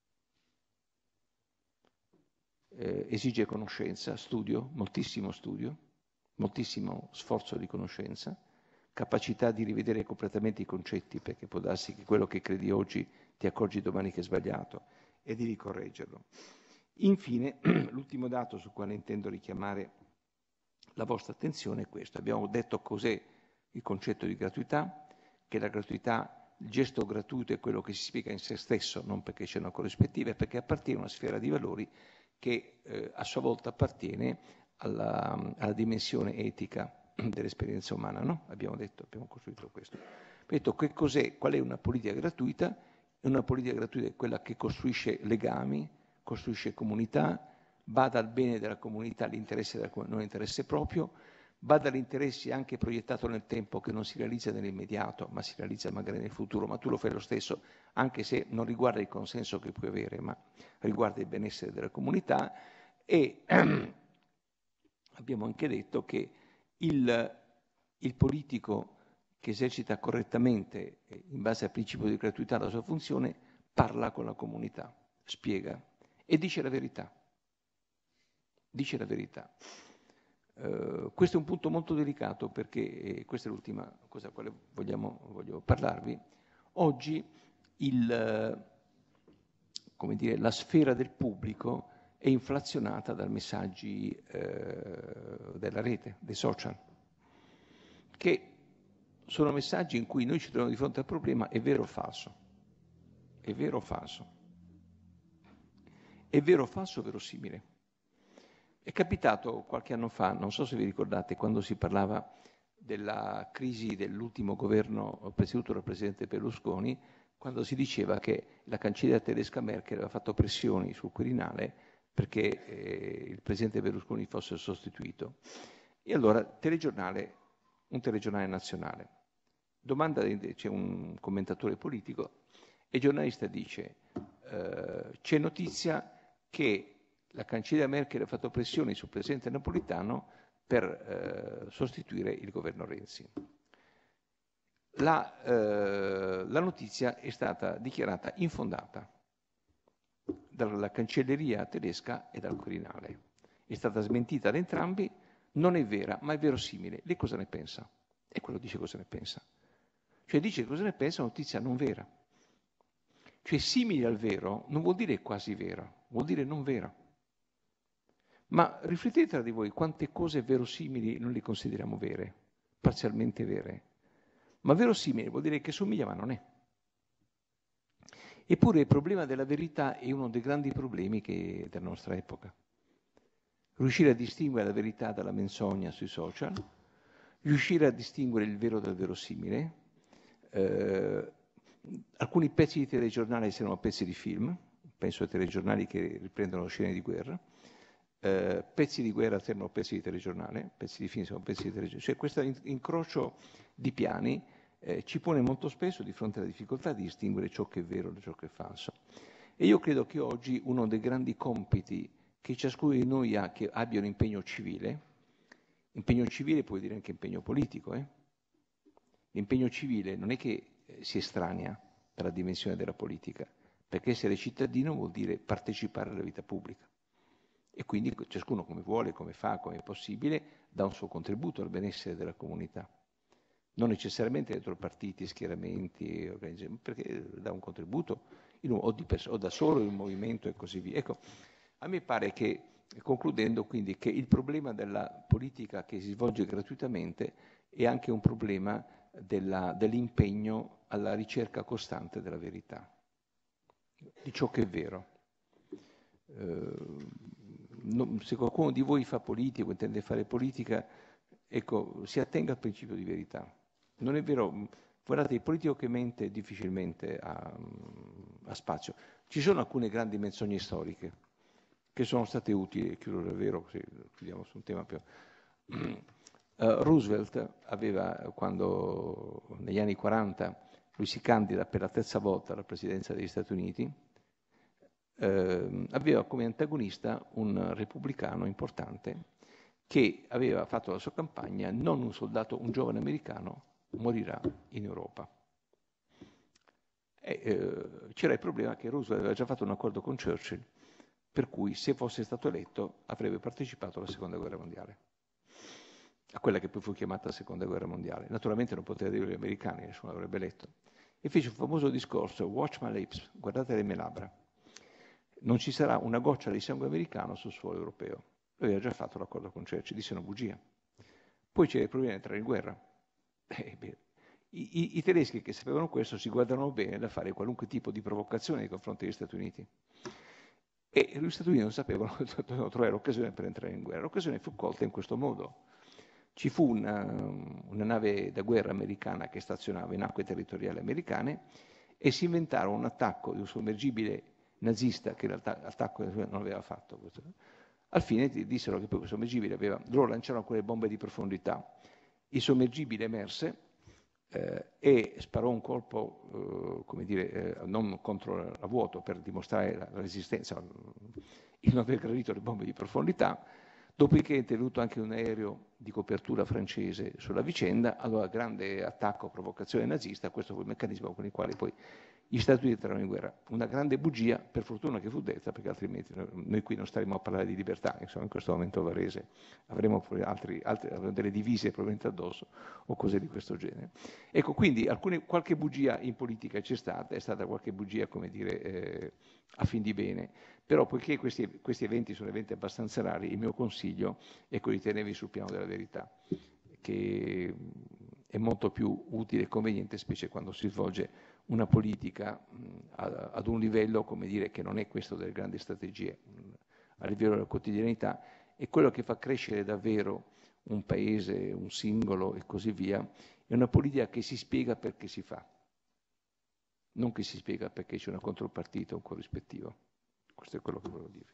Eh, esige conoscenza, studio, moltissimo studio, moltissimo sforzo di conoscenza, capacità di rivedere completamente i concetti, perché può darsi che quello che credi oggi ti accorgi domani che è sbagliato, e di ricorreggerlo. Infine, l'ultimo dato sul quale intendo richiamare la vostra attenzione è questo. Abbiamo detto cos'è il concetto di gratuità, che la gratuità, il gesto gratuito è quello che si spiega in se stesso, non perché c'è una corrispettiva, è perché appartiene a una sfera di valori che eh, a sua volta appartiene alla, alla dimensione etica dell'esperienza umana, no? Abbiamo detto, abbiamo costruito questo. Abbiamo detto che cos'è, qual è una politica gratuita? Una politica gratuita è quella che costruisce legami, costruisce comunità, bada al bene della comunità, all'interesse della comunità, non interesse proprio, bada all'interesse anche proiettato nel tempo che non si realizza nell'immediato, ma si realizza magari nel futuro, ma tu lo fai lo stesso, anche se non riguarda il consenso che puoi avere, ma riguarda il benessere della comunità. E abbiamo anche detto che il, il politico che esercita correttamente, in base al principio di gratuità, la sua funzione, parla con la comunità, spiega e dice la verità. Dice la verità. Uh, questo è un punto molto delicato perché, eh, questa è l'ultima cosa a quale vogliamo, voglio parlarvi, oggi il, come dire, la sfera del pubblico è inflazionata dai messaggi eh, della rete, dei social, che sono messaggi in cui noi ci troviamo di fronte al problema: è vero o falso? È vero o falso? È vero o falso verosimile? È capitato qualche anno fa, non so se vi ricordate, quando si parlava della crisi dell'ultimo governo presieduto dal presidente Berlusconi, quando si diceva che la cancelliera tedesca Merkel aveva fatto pressioni sul Quirinale perché eh, il presidente Berlusconi fosse sostituito. E allora, telegiornale, un telegiornale nazionale, domanda, c'è un commentatore politico, e il giornalista dice eh, c'è notizia che la cancelliera Merkel ha fatto pressioni sul presidente Napolitano per eh, sostituire il governo Renzi. La, eh, la notizia è stata dichiarata infondata dalla cancelleria tedesca e dal Quirinale. È stata smentita da entrambi, non è vera, ma è verosimile. Lei cosa ne pensa? E quello dice cosa ne pensa. Cioè dice cosa ne pensa, una notizia non vera. Cioè simile al vero non vuol dire quasi vera, vuol dire non vera. Ma riflettete tra di voi quante cose verosimili noi le consideriamo vere, parzialmente vere. Ma verosimile vuol dire che somiglia ma non è. Eppure il problema della verità è uno dei grandi problemi che, della nostra epoca. Riuscire a distinguere la verità dalla menzogna sui social, riuscire a distinguere il vero dal verosimile. Eh, alcuni pezzi di telegiornale sembrano pezzi di film, penso ai telegiornali che riprendono scene di guerra. Uh, pezzi di guerra sembrano pezzi di telegiornale, pezzi di film sembrano pezzi di telegiornale. Cioè questo incrocio di piani eh, ci pone molto spesso di fronte alla difficoltà di distinguere ciò che è vero da ciò che è falso. E io credo che oggi uno dei grandi compiti che ciascuno di noi ha, che abbia un impegno civile. Impegno civile può dire anche impegno politico. Eh? L'impegno civile non è che eh, si estranea dalla dimensione della politica, perché essere cittadino vuol dire partecipare alla vita pubblica. E quindi ciascuno come vuole, come fa, come è possibile, dà un suo contributo al benessere della comunità. Non necessariamente dentro partiti, schieramenti, organizzazioni, perché dà un contributo in un, o, di pers- o da solo in un movimento e così via. Ecco, a me pare che, concludendo quindi, che il problema della politica che si svolge gratuitamente è anche un problema della, dell'impegno alla ricerca costante della verità, di ciò che è vero. Eh, non, se qualcuno di voi fa politica o intende fare politica, ecco, si attenga al principio di verità. Non è vero, guardate, il politico che mente difficilmente ha, ha spazio. Ci sono alcune grandi menzogne storiche che sono state utili, chiudo davvero, così chiudiamo su un tema più... Uh, Roosevelt aveva, quando negli anni quaranta lui si candida per la terza volta alla presidenza degli Stati Uniti, eh, aveva come antagonista un repubblicano importante che aveva fatto la sua campagna: non un soldato, un giovane americano morirà in Europa. E, eh, c'era il problema che Roosevelt aveva già fatto un accordo con Churchill, per cui se fosse stato eletto avrebbe partecipato alla seconda guerra mondiale, a quella che poi fu chiamata seconda guerra mondiale. Naturalmente non poteva dire gli americani, nessuno l'avrebbe eletto. E fece un famoso discorso: watch my lips, guardate le mie labbra, non ci sarà una goccia di sangue americano sul suolo europeo. Lui aveva già fatto l'accordo con Churchill, disse una bugia. Poi c'era il problema di entrare in guerra. Eh, beh, i, i, I tedeschi che sapevano questo si guardano bene da fare qualunque tipo di provocazione nei confronti degli Stati Uniti. E gli Stati Uniti non sapevano, dovevano trovare l'occasione per entrare in guerra. L'occasione fu colta in questo modo. Ci fu una, una nave da guerra americana che stazionava in acque territoriali americane e si inventarono un attacco di un sommergibile nazista, che in realtà l'attacco non aveva fatto questo. Al fine dissero che poi questo sommergibile aveva, loro lanciarono quelle bombe di profondità, il sommergibile emerse eh, e sparò un colpo, eh, come dire, eh, non contro la vuoto, per dimostrare la, la resistenza, il non aver gradito le bombe di profondità. Dopodiché è intervenuto anche un aereo di copertura francese sulla vicenda, allora grande attacco, provocazione nazista, questo fu il meccanismo con il quale poi gli Stati Uniti entrarono in guerra. Una grande bugia, per fortuna che fu detta, perché altrimenti noi qui non staremo a parlare di libertà, insomma in questo momento varese avremo, altri, altri, avremo delle divise probabilmente addosso o cose di questo genere. Ecco, quindi alcune, qualche bugia in politica c'è stata, è stata qualche bugia, come dire, eh, a fin di bene, però poiché questi, questi eventi sono eventi abbastanza rari, il mio consiglio è quello di tenervi sul piano della verità, che è molto più utile e conveniente, specie quando si svolge una politica mh, ad un livello, come dire, che non è questo delle grandi strategie, mh, a livello della quotidianità, è quello che fa crescere davvero un paese, un singolo e così via, è una politica che si spiega perché si fa, non che si spiega perché c'è una contropartita o un corrispettivo. Questo è quello che volevo dire.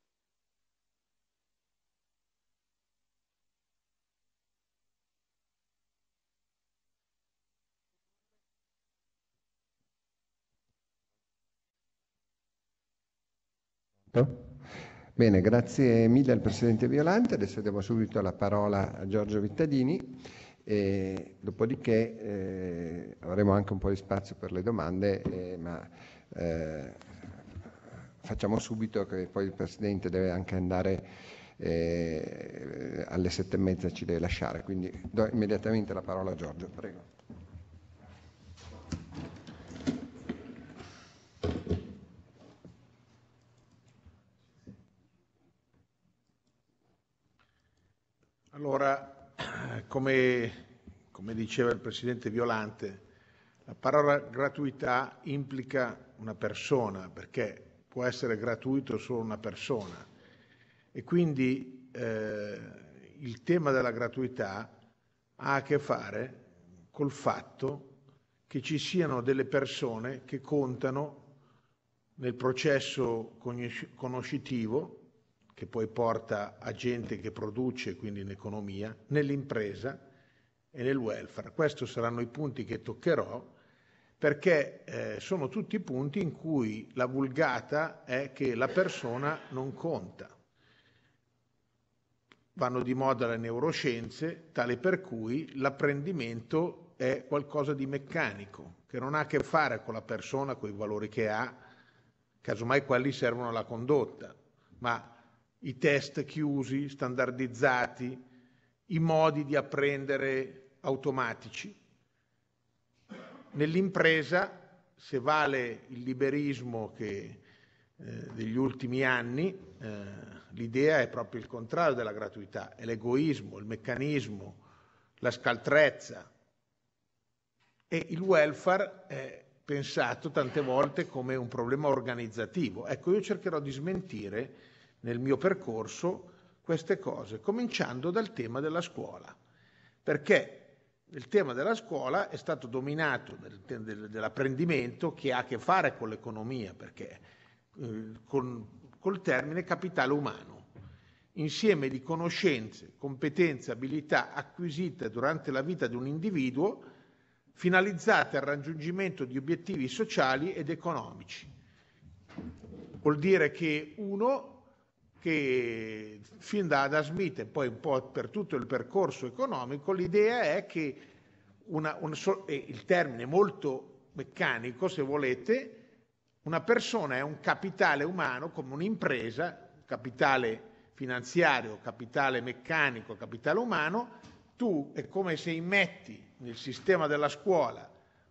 Bene, grazie mille al Presidente Violante. Adesso diamo subito la parola a Giorgio Vittadini e dopodiché eh, avremo anche un po' di spazio per le domande, eh, ma eh, facciamo subito che poi il Presidente deve anche andare eh, alle sette e mezza, ci deve lasciare, quindi do immediatamente la parola a Giorgio, prego. Allora, come, come diceva il Presidente Violante, la parola gratuità implica una persona, perché può essere gratuito solo una persona. E quindi eh, il tema della gratuità ha a che fare col fatto che ci siano delle persone che contano nel processo conoscitivo, che poi porta a gente che produce, quindi in economia, nell'impresa e nel welfare. Questi saranno i punti che toccherò, perché eh, sono tutti punti in cui la vulgata è che la persona non conta. vanno di moda le neuroscienze, tale per cui l'apprendimento è qualcosa di meccanico, che non ha a che fare con la persona, con i valori che ha, casomai quelli servono alla condotta, ma i test chiusi, standardizzati, i modi di apprendere automatici. Nell'impresa, se vale il liberismo che, eh, degli ultimi anni, eh, l'idea è proprio il contrario della gratuità, è l'egoismo, il meccanismo, la scaltrezza, e il welfare è pensato tante volte come un problema organizzativo. Ecco, io cercherò di smentire nel mio percorso queste cose, cominciando dal tema della scuola, perché il tema della scuola è stato dominato del, del, dell'apprendimento, che ha a che fare con l'economia, perché eh, con, col termine capitale umano, insieme di conoscenze, competenze, abilità acquisite durante la vita di un individuo, finalizzate al raggiungimento di obiettivi sociali ed economici. Vuol dire che uno che fin da Adam Smith e poi un po' per tutto il percorso economico, l'idea è che una, una, il termine molto meccanico, se volete, una persona è un capitale umano come un'impresa, capitale finanziario, capitale meccanico, capitale umano. Tu è come se immetti nel sistema della scuola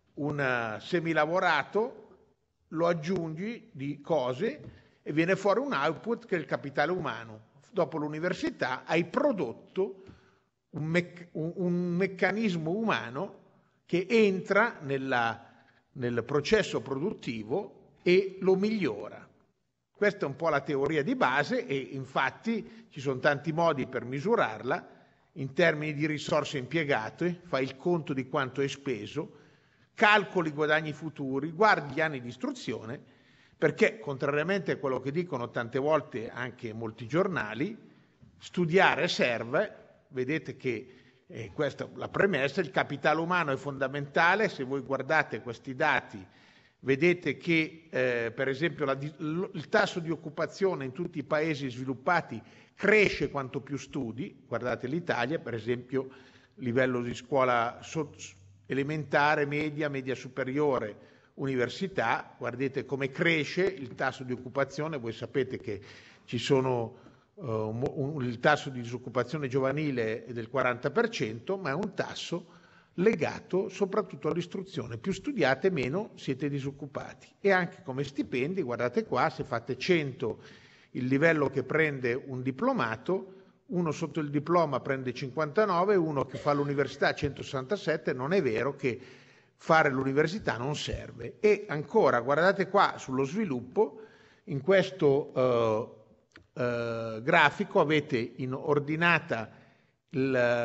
un semilavorato, lo aggiungi di cose e viene fuori un output che è il capitale umano. Dopo l'università hai prodotto un, mec- un, un meccanismo umano che entra nella, nel processo produttivo e lo migliora. Questa è un po' la teoria di base e infatti ci sono tanti modi per misurarla in termini di risorse impiegate, fai il conto di quanto hai speso, calcoli i guadagni futuri, guardi gli anni di istruzione, perché contrariamente a quello che dicono tante volte anche molti giornali, studiare serve. Vedete che eh, questa è la premessa, il capitale umano è fondamentale. Se voi guardate questi dati vedete che eh, per esempio la, il tasso di occupazione in tutti i paesi sviluppati cresce quanto più studi. Guardate l'Italia, per esempio, livello di scuola elementare, media, media superiore, università, guardate come cresce il tasso di occupazione. Voi sapete che ci sono uh, un, un, il tasso di disoccupazione giovanile è del quaranta per cento, ma è un tasso legato soprattutto all'istruzione. Più studiate, meno siete disoccupati. E anche come stipendi, guardate qua, se fate cento il livello che prende un diplomato, uno sotto il diploma prende cinquantanove, uno che fa l'università centosessantasette. Non è vero che fare l'università non serve. E ancora, guardate qua sullo sviluppo, in questo uh, uh, grafico avete in ordinata la,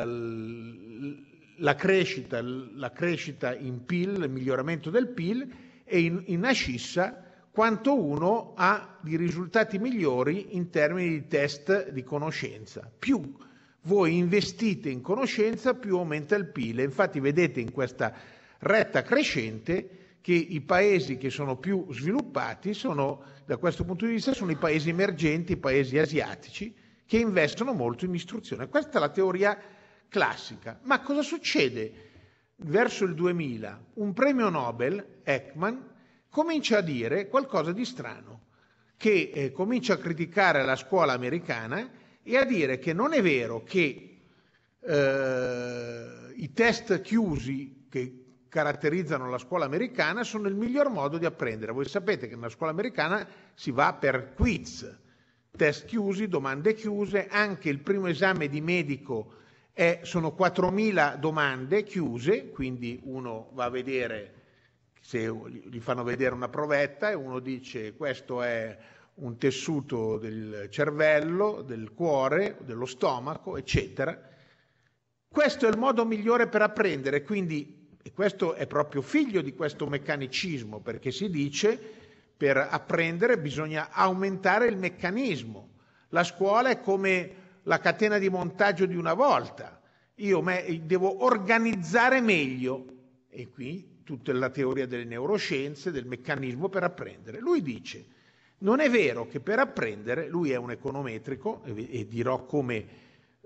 la, crescita, la crescita in P I L, il miglioramento del P I L, e in, in ascissa quanto uno ha di risultati migliori in termini di test di conoscenza. Più voi investite in conoscenza, più aumenta il P I L. Infatti vedete in questa retta crescente che i paesi che sono più sviluppati sono, da questo punto di vista, sono i paesi emergenti, i paesi asiatici, che investono molto in istruzione. Questa è la teoria classica. Ma cosa succede verso il duemila? Un premio Nobel, Ekman, comincia a dire qualcosa di strano, che eh, comincia a criticare la scuola americana e a dire che non è vero che eh, i test chiusi che caratterizzano la scuola americana sono il miglior modo di apprendere. Voi sapete che nella scuola americana si va per quiz, test chiusi, domande chiuse. Anche il primo esame di medico è, sono quattromila domande chiuse, quindi uno va a vedere, se gli fanno vedere una provetta e uno dice questo è un tessuto del cervello, del cuore, dello stomaco, eccetera. Questo è il modo migliore per apprendere, quindi. E questo è proprio figlio di questo meccanicismo, perché si dice per apprendere bisogna aumentare il meccanismo. La scuola è come la catena di montaggio di una volta. Io me, devo organizzare meglio. E qui tutta la teoria delle neuroscienze, del meccanismo per apprendere. Lui dice, non è vero che per apprendere, lui è un econometrico e, e dirò come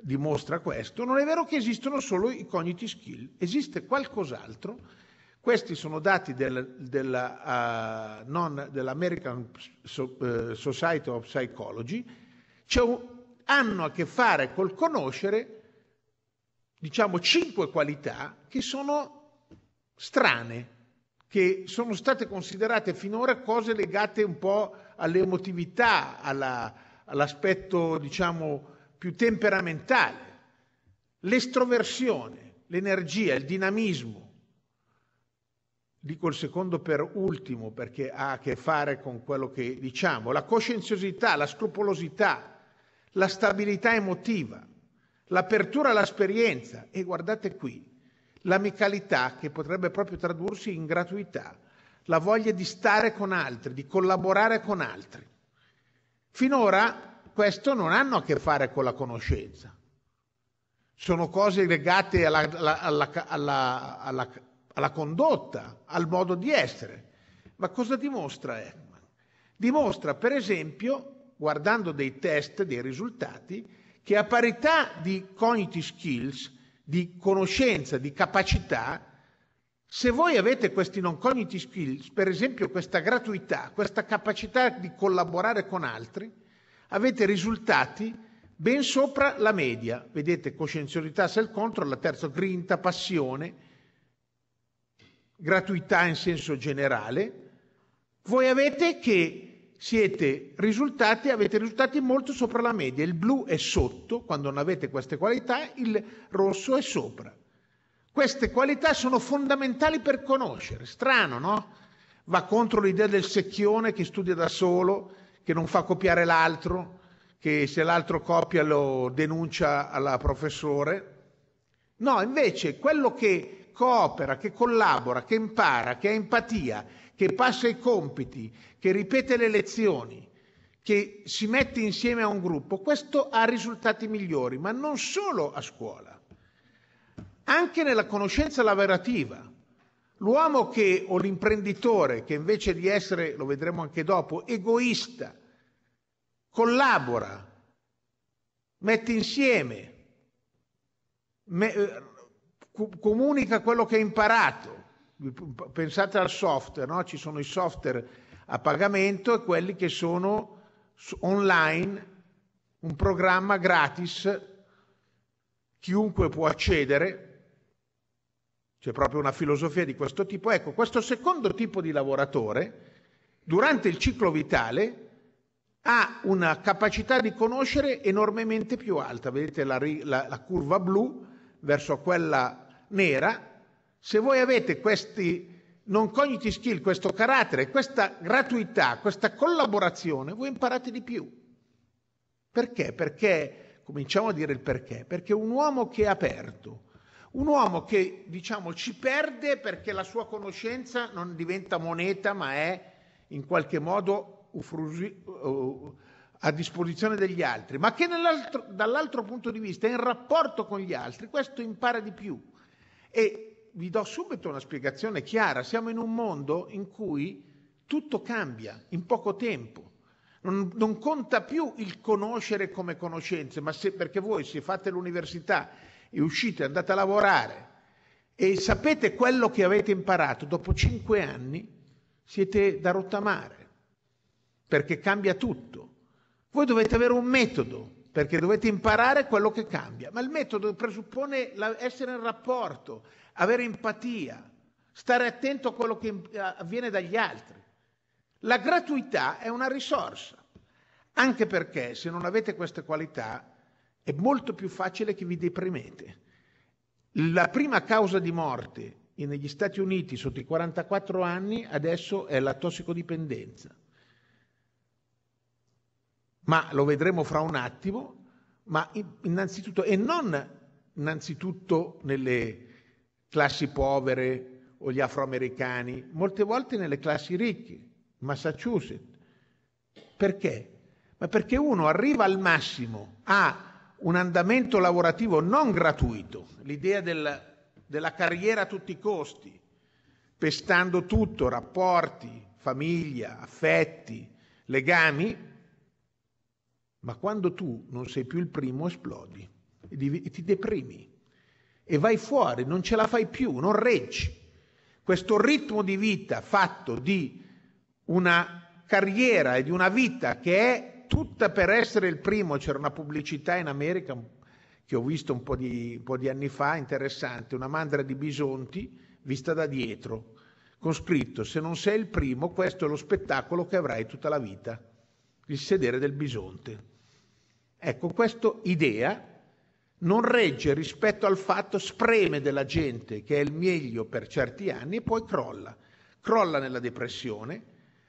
dimostra questo. Non è vero che esistono solo i cognitive skill, esiste qualcos'altro. Questi sono dati del, della, uh, non, dell'American Society of Psychology, cioè, hanno a che fare col conoscere, diciamo, cinque qualità che sono strane, che sono state considerate finora cose legate un po' all'emotività, alla, all'aspetto, diciamo, più temperamentale, l'estroversione, l'energia, il dinamismo. Dico il secondo per ultimo perché ha a che fare con quello che diciamo, la coscienziosità, la scrupolosità, la stabilità emotiva, l'apertura all'esperienza e guardate qui, l'amicalità che potrebbe proprio tradursi in gratuità, la voglia di stare con altri, di collaborare con altri. Finora questo non hanno a che fare con la conoscenza, sono cose legate alla, alla, alla, alla, alla, alla condotta, al modo di essere. Ma cosa dimostra Ekman? Dimostra per esempio, guardando dei test, dei risultati, che a parità di cognitive skills, di conoscenza, di capacità, se voi avete questi non cognitive skills, per esempio questa gratuità, questa capacità di collaborare con altri, avete risultati ben sopra la media. Vedete, coscienziosità, self-control, la terza grinta, passione, gratuità in senso generale. Voi avete che siete risultati, avete risultati molto sopra la media. Il blu è sotto, quando non avete queste qualità, il rosso è sopra. Queste qualità sono fondamentali per conoscere. Strano, no? Va contro l'idea del secchione che studia da solo, che non fa copiare l'altro, che se l'altro copia lo denuncia alla professore. No, invece quello che coopera, che collabora, che impara, che ha empatia, che passa i compiti, che ripete le lezioni, che si mette insieme a un gruppo, questo ha risultati migliori, ma non solo a scuola. Anche nella conoscenza lavorativa, l'uomo che o l'imprenditore che invece di essere, lo vedremo anche dopo, egoista, collabora, mette insieme, me, comunica quello che ha imparato. Pensate al software, no? Ci sono i software a pagamento e quelli che sono online, un programma gratis, chiunque può accedere. C'è proprio una filosofia di questo tipo. Ecco, questo secondo tipo di lavoratore, durante il ciclo vitale, ha una capacità di conoscere enormemente più alta. Vedete la, la, la curva blu verso quella nera. Se voi avete questi non cognitive skill, questo carattere, questa gratuità, questa collaborazione, voi imparate di più. Perché? Perché, cominciamo a dire il perché, perché un uomo che è aperto, un uomo che, diciamo, ci perde perché la sua conoscenza non diventa moneta, ma è in qualche modo ufrusi, uh, a disposizione degli altri, ma che dall'altro punto di vista è in rapporto con gli altri, questo impara di più. E vi do subito una spiegazione chiara. Siamo in un mondo in cui tutto cambia in poco tempo. Non, non conta più il conoscere come conoscenze, ma se, perché voi se fate l'università e uscite, andate a lavorare e sapete quello che avete imparato, dopo cinque anni siete da rottamare, perché cambia tutto. Voi dovete avere un metodo, perché dovete imparare quello che cambia, ma il metodo presuppone la, essere in rapporto, avere empatia, stare attento a quello che avviene dagli altri. La gratuità è una risorsa, anche perché se non avete queste qualità è molto più facile che vi deprimete. La prima causa di morte negli Stati Uniti sotto i quarantaquattro anni adesso è la tossicodipendenza. Ma lo vedremo fra un attimo, ma innanzitutto, e non innanzitutto nelle classi povere o gli afroamericani, molte volte nelle classi ricche, Massachusetts. Perché? Ma perché uno arriva al massimo, ha un andamento lavorativo non gratuito, l'idea del, della carriera a tutti i costi, pestando tutto, rapporti, famiglia, affetti, legami, ma quando tu non sei più il primo esplodi. e ti deprimi e vai fuori, non ce la fai più, non reggi. Questo ritmo di vita fatto di una carriera e di una vita che è tutta per essere il primo. C'era una pubblicità in America che ho visto un po' di, un po' di anni fa, interessante, una mandria di bisonti vista da dietro, con scritto: se non sei il primo, questo è lo spettacolo che avrai tutta la vita, il sedere del bisonte. Ecco, questa idea non regge rispetto al fatto, spreme della gente che è il meglio per certi anni e poi crolla. Crolla nella depressione,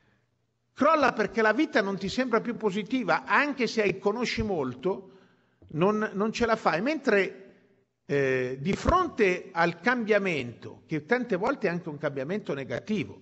crolla perché la vita non ti sembra più positiva, anche se hai, conosci molto, non, non ce la fai. Mentre eh, di fronte al cambiamento, che tante volte è anche un cambiamento negativo,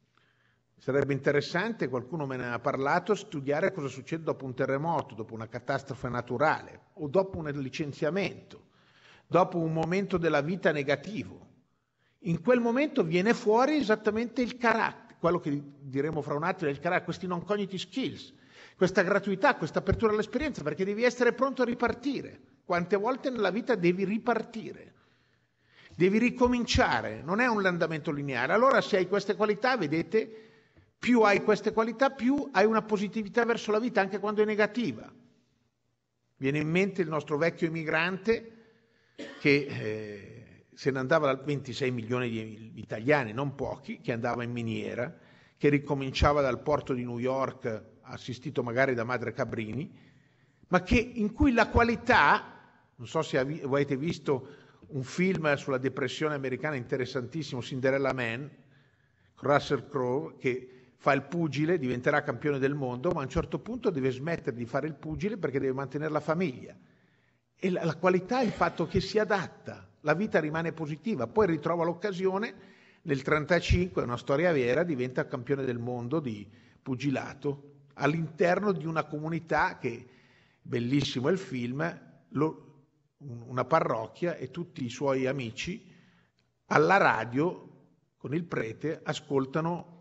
sarebbe interessante, qualcuno me ne ha parlato, studiare cosa succede dopo un terremoto, dopo una catastrofe naturale o dopo un licenziamento, dopo un momento della vita negativo. In quel momento viene fuori esattamente il carattere, quello che diremo fra un attimo, il carattere, questi non cognitive skills, questa gratuità, questa apertura all'esperienza, perché devi essere pronto a ripartire. Quante volte nella vita devi ripartire, devi ricominciare, non è un andamento lineare. Allora se hai queste qualità, vedete, più hai queste qualità, più hai una positività verso la vita, anche quando è negativa. Viene in mente il nostro vecchio emigrante che eh, se ne andava da ventisei milioni di italiani, non pochi, che andava in miniera, che ricominciava dal porto di New York, assistito magari da Madre Cabrini, ma che in cui la qualità, non so se avete visto un film sulla depressione americana interessantissimo, Cinderella Man, Russell Crowe, che fa il pugile, diventerà campione del mondo, ma a un certo punto deve smettere di fare il pugile perché deve mantenere la famiglia. E la, la qualità è il fatto che si adatta, la vita rimane positiva, poi ritrova l'occasione, nel trentacinque, è una storia vera, diventa campione del mondo di pugilato, all'interno di una comunità che, bellissimo è il film, lo, una parrocchia e tutti i suoi amici alla radio con il prete ascoltano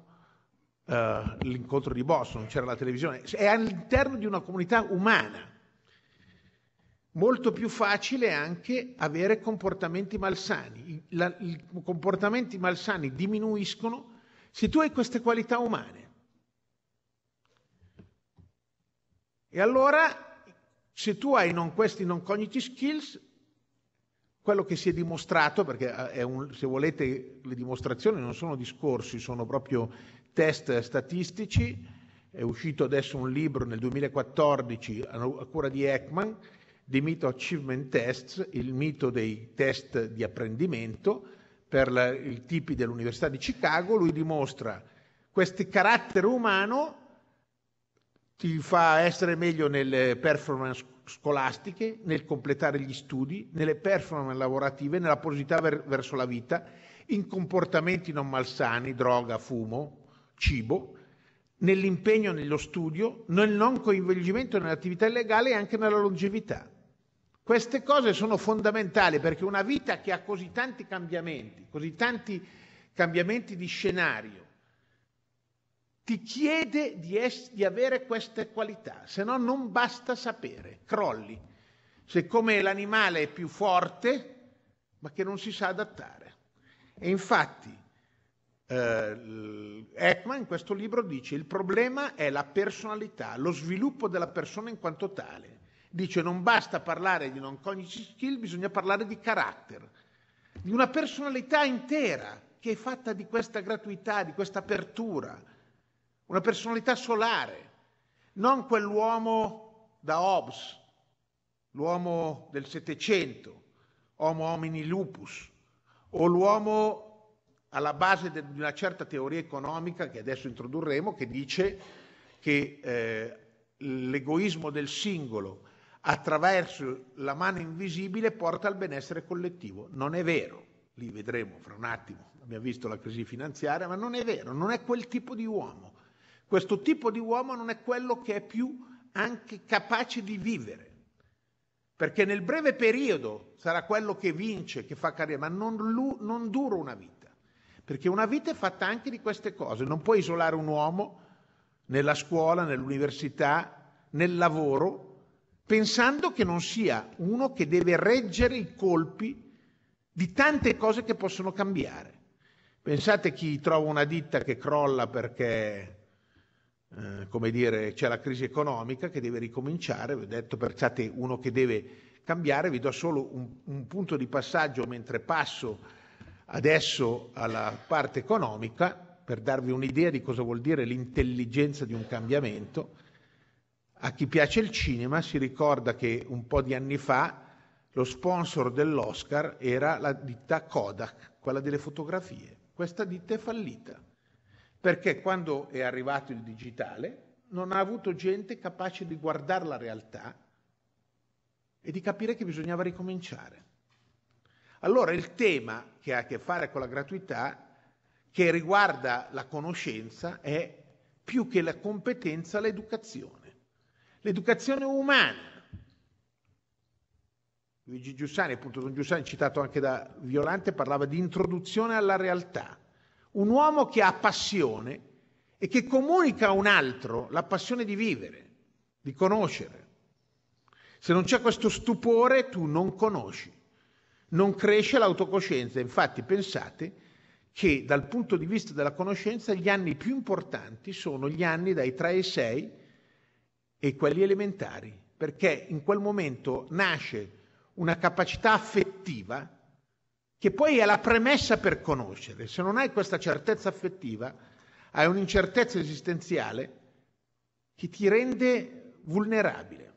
Uh, l'incontro di Boston, non c'era la televisione, è all'interno di una comunità umana. Molto più facile anche avere comportamenti malsani. I, la, I comportamenti malsani diminuiscono se tu hai queste qualità umane. E allora, se tu hai non, questi non cognitive skills, quello che si è dimostrato, perché è un, se volete le dimostrazioni non sono discorsi, sono proprio test statistici, è uscito adesso un libro nel duemilaquattordici a cura di Ekman, The Myth of Achievement Tests, il mito dei test di apprendimento per la, i tipi dell'Università di Chicago. Lui dimostra questo carattere umano, ti fa essere meglio nelle performance scolastiche, nel completare gli studi, nelle performance lavorative, nella positività ver- verso la vita, in comportamenti non malsani, droga, fumo, cibo, nell'impegno nello studio, nel non coinvolgimento nell'attività illegale e anche nella longevità. Queste cose sono fondamentali perché una vita che ha così tanti cambiamenti, così tanti cambiamenti di scenario, ti chiede di, es- di avere queste qualità, se no non basta sapere, crolli. Siccome l'animale è più forte, ma che non si sa adattare. E infatti Uh, Ekman in questo libro dice il problema è la personalità, lo sviluppo della persona in quanto tale. Dice non basta parlare di non cognitive skill, bisogna parlare di carattere, di una personalità intera che è fatta di questa gratuità, di questa apertura, una personalità solare, non quell'uomo da Hobbes, l'uomo del Settecento, Homo homini lupus, o l'uomo alla base di una certa teoria economica che adesso introdurremo, che dice che eh, l'egoismo del singolo attraverso la mano invisibile porta al benessere collettivo. Non è vero, li vedremo fra un attimo, abbiamo visto la crisi finanziaria, ma non è vero, non è quel tipo di uomo. Questo tipo di uomo non è quello che è più anche capace di vivere, perché nel breve periodo sarà quello che vince, che fa carriera, ma non, non dura una vita. Perché una vita è fatta anche di queste cose, non puoi isolare un uomo nella scuola, nell'università, nel lavoro, pensando che non sia uno che deve reggere i colpi di tante cose che possono cambiare. Pensate chi trova una ditta che crolla perché, eh, come dire, c'è la crisi economica, che deve ricominciare. Vi ho detto, pensate uno che deve cambiare. Vi do solo un, un punto di passaggio mentre passo adesso alla parte economica, per darvi un'idea di cosa vuol dire l'intelligenza di un cambiamento. A chi piace il cinema si ricorda che un po' di anni fa lo sponsor dell'Oscar era la ditta Kodak, quella delle fotografie. Questa ditta è fallita, perché quando è arrivato il digitale non ha avuto gente capace di guardare la realtà e di capire che bisognava ricominciare. Allora il tema che ha a che fare con la gratuità, che riguarda la conoscenza, è più che la competenza l'educazione, l'educazione umana. Luigi Giussani, appunto Don Giussani, citato anche da Violante, parlava di introduzione alla realtà. Un uomo che ha passione e che comunica a un altro la passione di vivere, di conoscere. Se non c'è questo stupore, tu non conosci, non cresce l'autocoscienza. Infatti pensate che dal punto di vista della conoscenza gli anni più importanti sono gli anni dai tre ai sei e quelli elementari, perché in quel momento nasce una capacità affettiva che poi è la premessa per conoscere. Se non hai questa certezza affettiva, hai un'incertezza esistenziale che ti rende vulnerabile.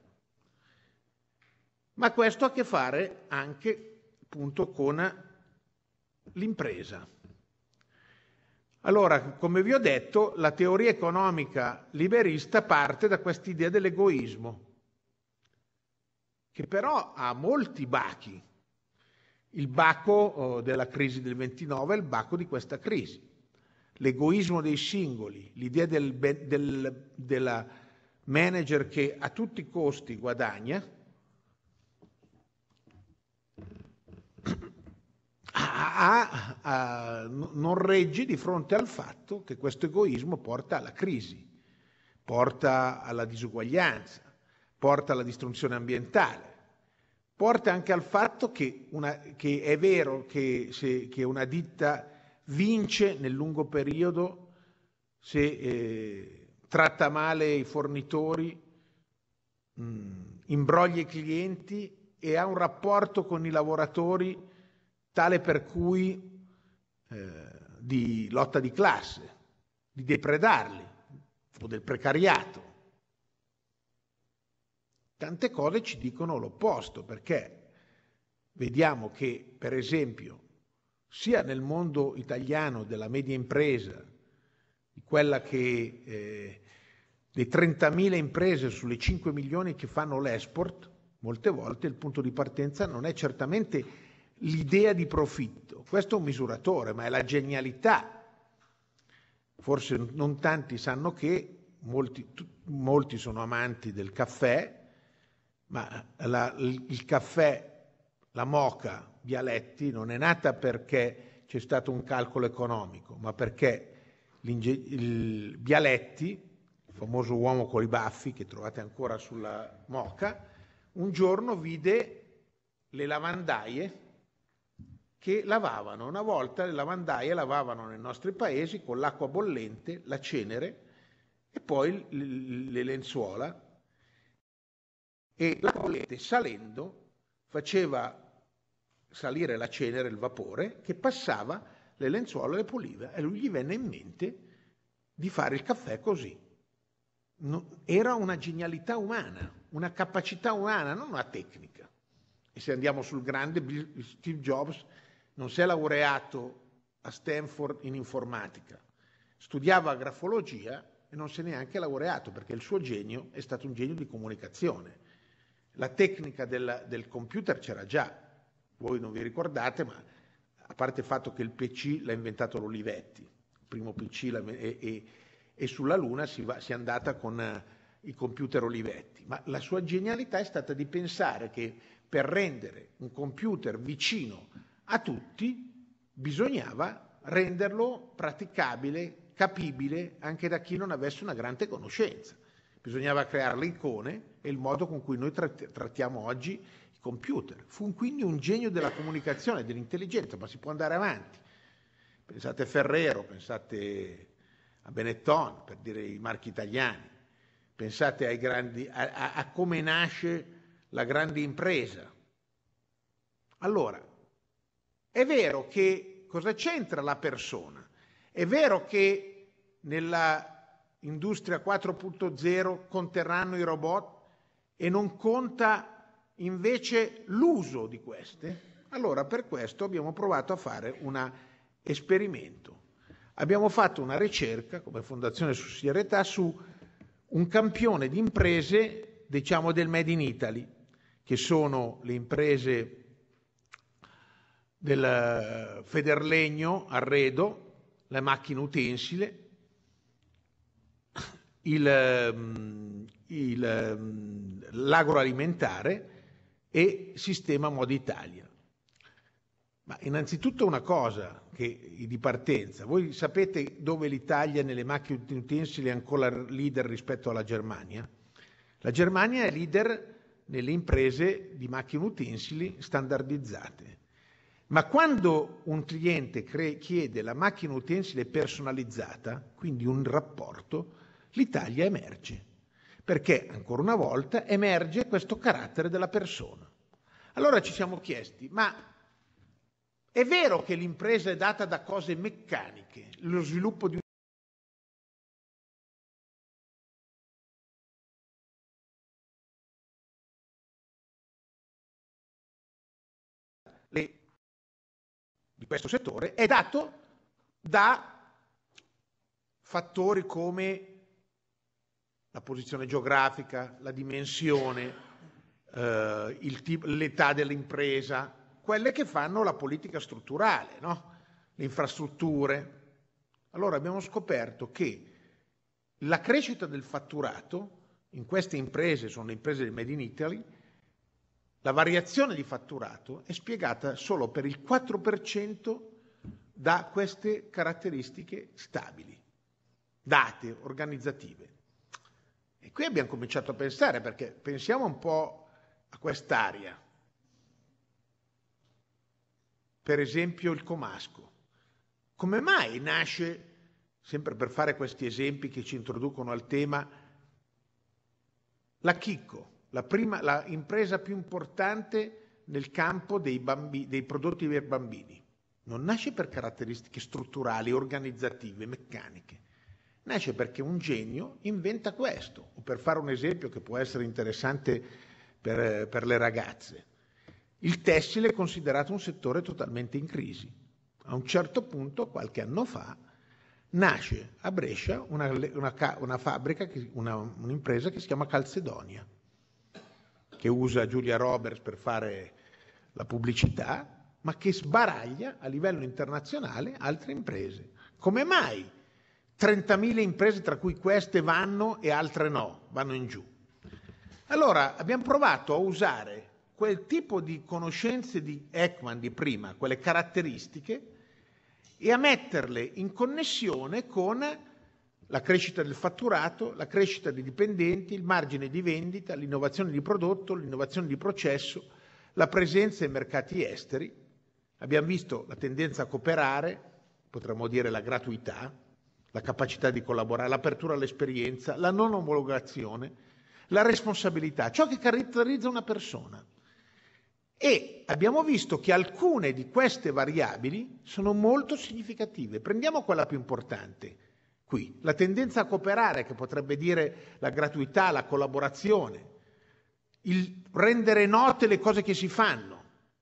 Ma questo ha a che fare anche, appunto, con l'impresa. Allora, come vi ho detto, la teoria economica liberista parte da quest'idea dell'egoismo, che però ha molti bachi. Il baco oh, della crisi del ventinove è il baco di questa crisi. L'egoismo dei singoli, l'idea del, del della manager che a tutti i costi guadagna, a, a, a, non regge di fronte al fatto che questo egoismo porta alla crisi, porta alla disuguaglianza, porta alla distruzione ambientale, porta anche al fatto che, una, che è vero che, se, che una ditta vince nel lungo periodo se eh, tratta male i fornitori, mh, imbroglia i clienti e ha un rapporto con i lavoratori tale per cui eh, di lotta di classe, di depredarli o del precariato. Tante cose ci dicono l'opposto, perché vediamo che, per esempio, sia nel mondo italiano della media impresa, di quella che eh, le trentamila imprese sulle cinque milioni che fanno l'export, molte volte il punto di partenza non è certamente l'idea di profitto. Questo è un misuratore, ma è la genialità. Forse non tanti sanno che molti, molti sono amanti del caffè, ma la, il, il caffè, la moka Bialetti, non è nata perché c'è stato un calcolo economico, ma perché il Bialetti, il famoso uomo con i baffi che trovate ancora sulla moka, un giorno vide le lavandaie che lavavano. Una volta le lavandaie lavavano nei nostri paesi con l'acqua bollente, la cenere e poi le lenzuola, e l'acqua bollente salendo faceva salire la cenere, il vapore, che passava le lenzuola e le puliva, e lui gli venne in mente di fare il caffè così. No, era una genialità umana, una capacità umana, non una tecnica. E se andiamo sul grande, Steve Jobs non si è laureato a Stanford in informatica, studiava grafologia e non si è neanche laureato, perché il suo genio è stato un genio di comunicazione. La tecnica del, del computer c'era già, voi non vi ricordate, ma a parte il fatto che il P C l'ha inventato l'Olivetti, il primo P C, la, e, e, e sulla Luna si, va, si è andata con uh, i computer Olivetti, ma la sua genialità è stata di pensare che per rendere un computer vicino a tutti bisognava renderlo praticabile, capibile anche da chi non avesse una grande conoscenza. bisognava creare le icone e il modo con cui noi trattiamo oggi i computer. Fu quindi un genio della comunicazione, dell'intelligenza, ma si può andare avanti. Pensate a Ferrero, pensate a Benetton, per dire i marchi italiani, pensate ai grandi, a, a, a come nasce la grande impresa. Allora, è vero che cosa c'entra la persona? È vero che nella industria quattro punto zero conterranno i robot e non conta invece l'uso di queste? Allora, per questo abbiamo provato a fare un esperimento. Abbiamo fatto una ricerca come Fondazione Sussidiarietà su un campione di imprese, diciamo, del Made in Italy, che sono le imprese del Federlegno, Arredo, le macchine utensile, il, il, l'agroalimentare e Sistema Moda Italia. Ma innanzitutto una cosa che di partenza, voi sapete dove l'Italia nelle macchine utensili è ancora leader rispetto alla Germania? La Germania è leader nelle imprese di macchine utensili standardizzate. Ma quando un cliente cre- chiede la macchina utensile personalizzata, quindi un rapporto, l'Italia emerge, perché ancora una volta emerge questo carattere della persona. Allora ci siamo chiesti, ma è vero che l'impresa è data da cose meccaniche, lo sviluppo di le di questo settore è dato da fattori come la posizione geografica, la dimensione, eh, il tipo, l'età dell'impresa, quelle che fanno la politica strutturale, no? Le infrastrutture. Allora abbiamo scoperto che la crescita del fatturato in queste imprese, sono le imprese del Made in Italy, la variazione di fatturato è spiegata solo per il quattro per cento da queste caratteristiche stabili, date, organizzative. E qui abbiamo cominciato a pensare, perché pensiamo un po' a quest'area. Per esempio il comasco. Come mai nasce, sempre per fare questi esempi che ci introducono al tema, la Chicco? La, prima, la impresa più importante nel campo dei, bambi, dei prodotti per bambini. Non nasce per caratteristiche strutturali, organizzative, meccaniche. Nasce perché un genio inventa questo. O per fare un esempio che può essere interessante per, per le ragazze. Il tessile è considerato un settore totalmente in crisi. A un certo punto, qualche anno fa, nasce a Brescia una, una, una fabbrica, una, un'impresa che si chiama Calzedonia, che usa Julia Roberts per fare la pubblicità, ma che sbaraglia a livello internazionale altre imprese. Come mai trentamila imprese, tra cui queste, vanno e altre no, vanno in giù? Allora abbiamo provato a usare quel tipo di conoscenze di Ekman di prima, quelle caratteristiche, e a metterle in connessione con la crescita del fatturato, la crescita dei dipendenti, il margine di vendita, l'innovazione di prodotto, l'innovazione di processo, la presenza in mercati esteri. Abbiamo visto la tendenza a cooperare, potremmo dire la gratuità, la capacità di collaborare, l'apertura all'esperienza, la non omologazione, la responsabilità, ciò che caratterizza una persona. E abbiamo visto che alcune di queste variabili sono molto significative. Prendiamo quella più importante. Qui, la tendenza a cooperare, che potrebbe dire la gratuità, la collaborazione, il rendere note le cose che si fanno,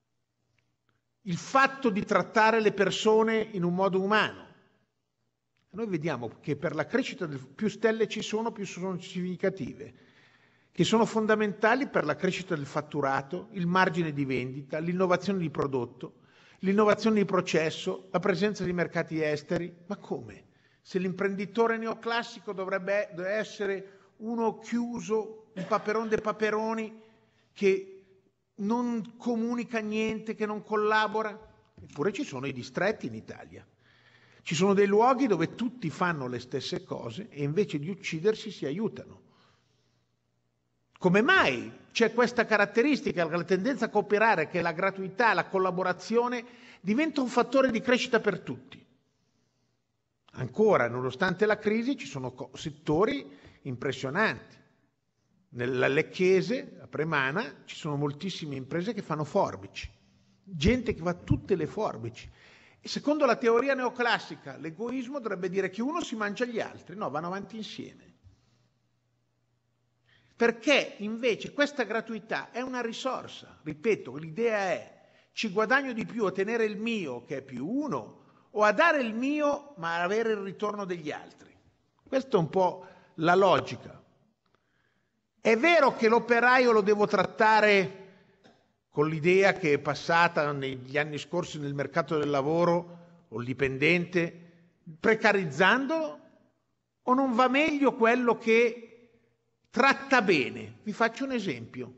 il fatto di trattare le persone in un modo umano. Noi vediamo che per la crescita del, più stelle ci sono, più sono significative, che sono fondamentali per la crescita del fatturato, il margine di vendita, l'innovazione di prodotto, l'innovazione di processo, la presenza di mercati esteri. Ma come? Se l'imprenditore neoclassico dovrebbe essere uno chiuso, un paperon de paperoni, che non comunica niente, che non collabora? Eppure ci sono i distretti in Italia. Ci sono dei luoghi dove tutti fanno le stesse cose e invece di uccidersi si aiutano. Come mai c'è questa caratteristica, la tendenza a cooperare, che la gratuità, la collaborazione diventa un fattore di crescita per tutti? Ancora, nonostante la crisi, ci sono settori impressionanti. Nella Lecchese, a Premana, ci sono moltissime imprese che fanno forbici, gente che fa tutte le forbici. E secondo la teoria neoclassica, l'egoismo dovrebbe dire che uno si mangia gli altri, no, vanno avanti insieme. Perché invece questa gratuità è una risorsa, ripeto, l'idea è ci guadagno di più a tenere il mio che è più uno o a dare il mio ma avere il ritorno degli altri. Questa è un po' la logica. È vero che l'operaio lo devo trattare con l'idea che è passata negli anni scorsi nel mercato del lavoro, o il dipendente, precarizzandolo, o non va meglio quello che tratta bene? Vi faccio un esempio.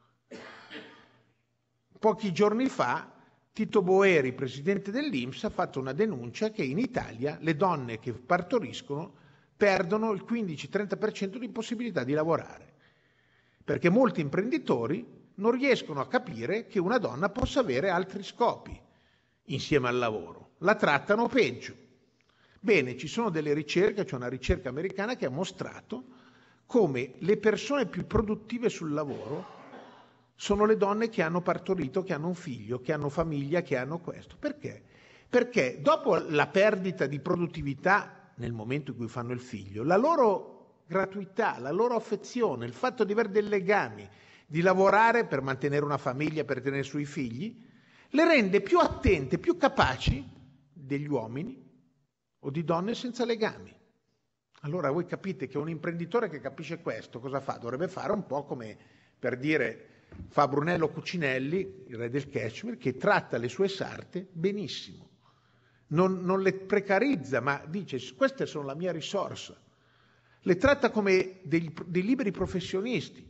Pochi giorni fa Tito Boeri, presidente dell'I N P S, ha fatto una denuncia che in Italia le donne che partoriscono perdono il quindici trenta per cento di possibilità di lavorare, perché molti imprenditori non riescono a capire che una donna possa avere altri scopi insieme al lavoro, la trattano peggio. Bene, ci sono delle ricerche, c'è una ricerca americana che ha mostrato come le persone più produttive sul lavoro sono le donne che hanno partorito, che hanno un figlio, che hanno famiglia, che hanno questo. Perché? Perché dopo la perdita di produttività nel momento in cui fanno il figlio, la loro gratuità, la loro affezione, il fatto di avere dei legami, di lavorare per mantenere una famiglia, per tenere i suoi figli, le rende più attente, più capaci degli uomini o di donne senza legami. Allora voi capite che un imprenditore che capisce questo cosa fa? Dovrebbe fare un po' come, per dire, fa Brunello Cucinelli, il re del cashmere, che tratta le sue sarte benissimo. Non, non le precarizza, ma dice: queste sono la mia risorsa. Le tratta come dei, dei liberi professionisti.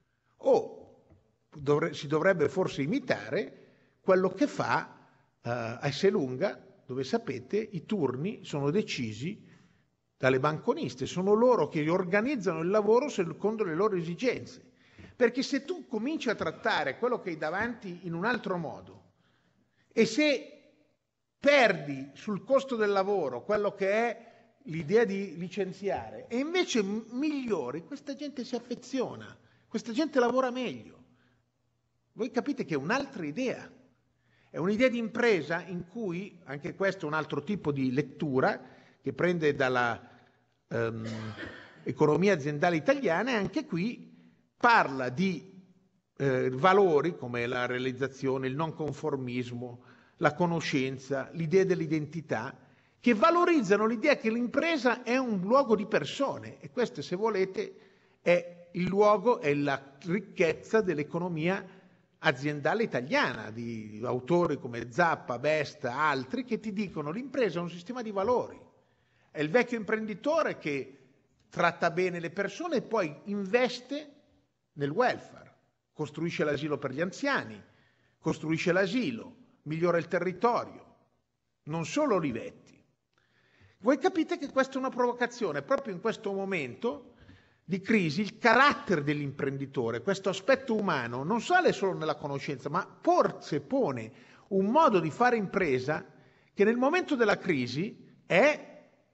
O dovre, si dovrebbe forse imitare quello che fa uh, a Esselunga, dove sapete i turni sono decisi dalle banconiste, sono loro che organizzano il lavoro secondo le loro esigenze. Perché se tu cominci a trattare quello che hai davanti in un altro modo e se perdi sul costo del lavoro quello che è l'idea di licenziare e invece migliori, questa gente si affeziona, questa gente lavora meglio. Voi capite che è un'altra idea, è un'idea di impresa in cui, anche questo è un altro tipo di lettura che prende dalla um, economia aziendale italiana, e anche qui parla di eh, valori come la realizzazione, il non conformismo, la conoscenza, l'idea dell'identità, che valorizzano l'idea che l'impresa è un luogo di persone, e questo, se volete, è il luogo, è la ricchezza dell'economia aziendale italiana, di autori come Zappa, Besta, altri, che ti dicono l'impresa è un sistema di valori. È il vecchio imprenditore che tratta bene le persone e poi investe nel welfare, costruisce l'asilo per gli anziani, costruisce l'asilo, migliora il territorio, non solo Olivetti. Voi capite che questa è una provocazione, proprio in questo momento di crisi il carattere dell'imprenditore, questo aspetto umano, non sale solo nella conoscenza, ma forse pone un modo di fare impresa che nel momento della crisi è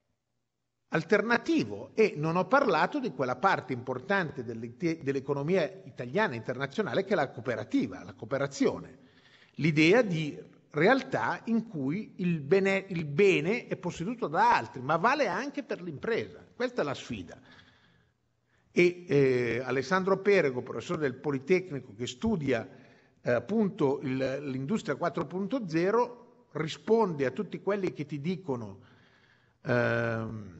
alternativo. E non ho parlato di quella parte importante dell'economia italiana e internazionale che è la cooperativa, la cooperazione, l'idea di realtà in cui il bene, il bene è posseduto da altri, ma vale anche per l'impresa. Questa è la sfida. E eh, Alessandro Perego, professore del Politecnico, che studia eh, appunto il, l'industria quattro punto zero, risponde a tutti quelli che ti dicono ehm,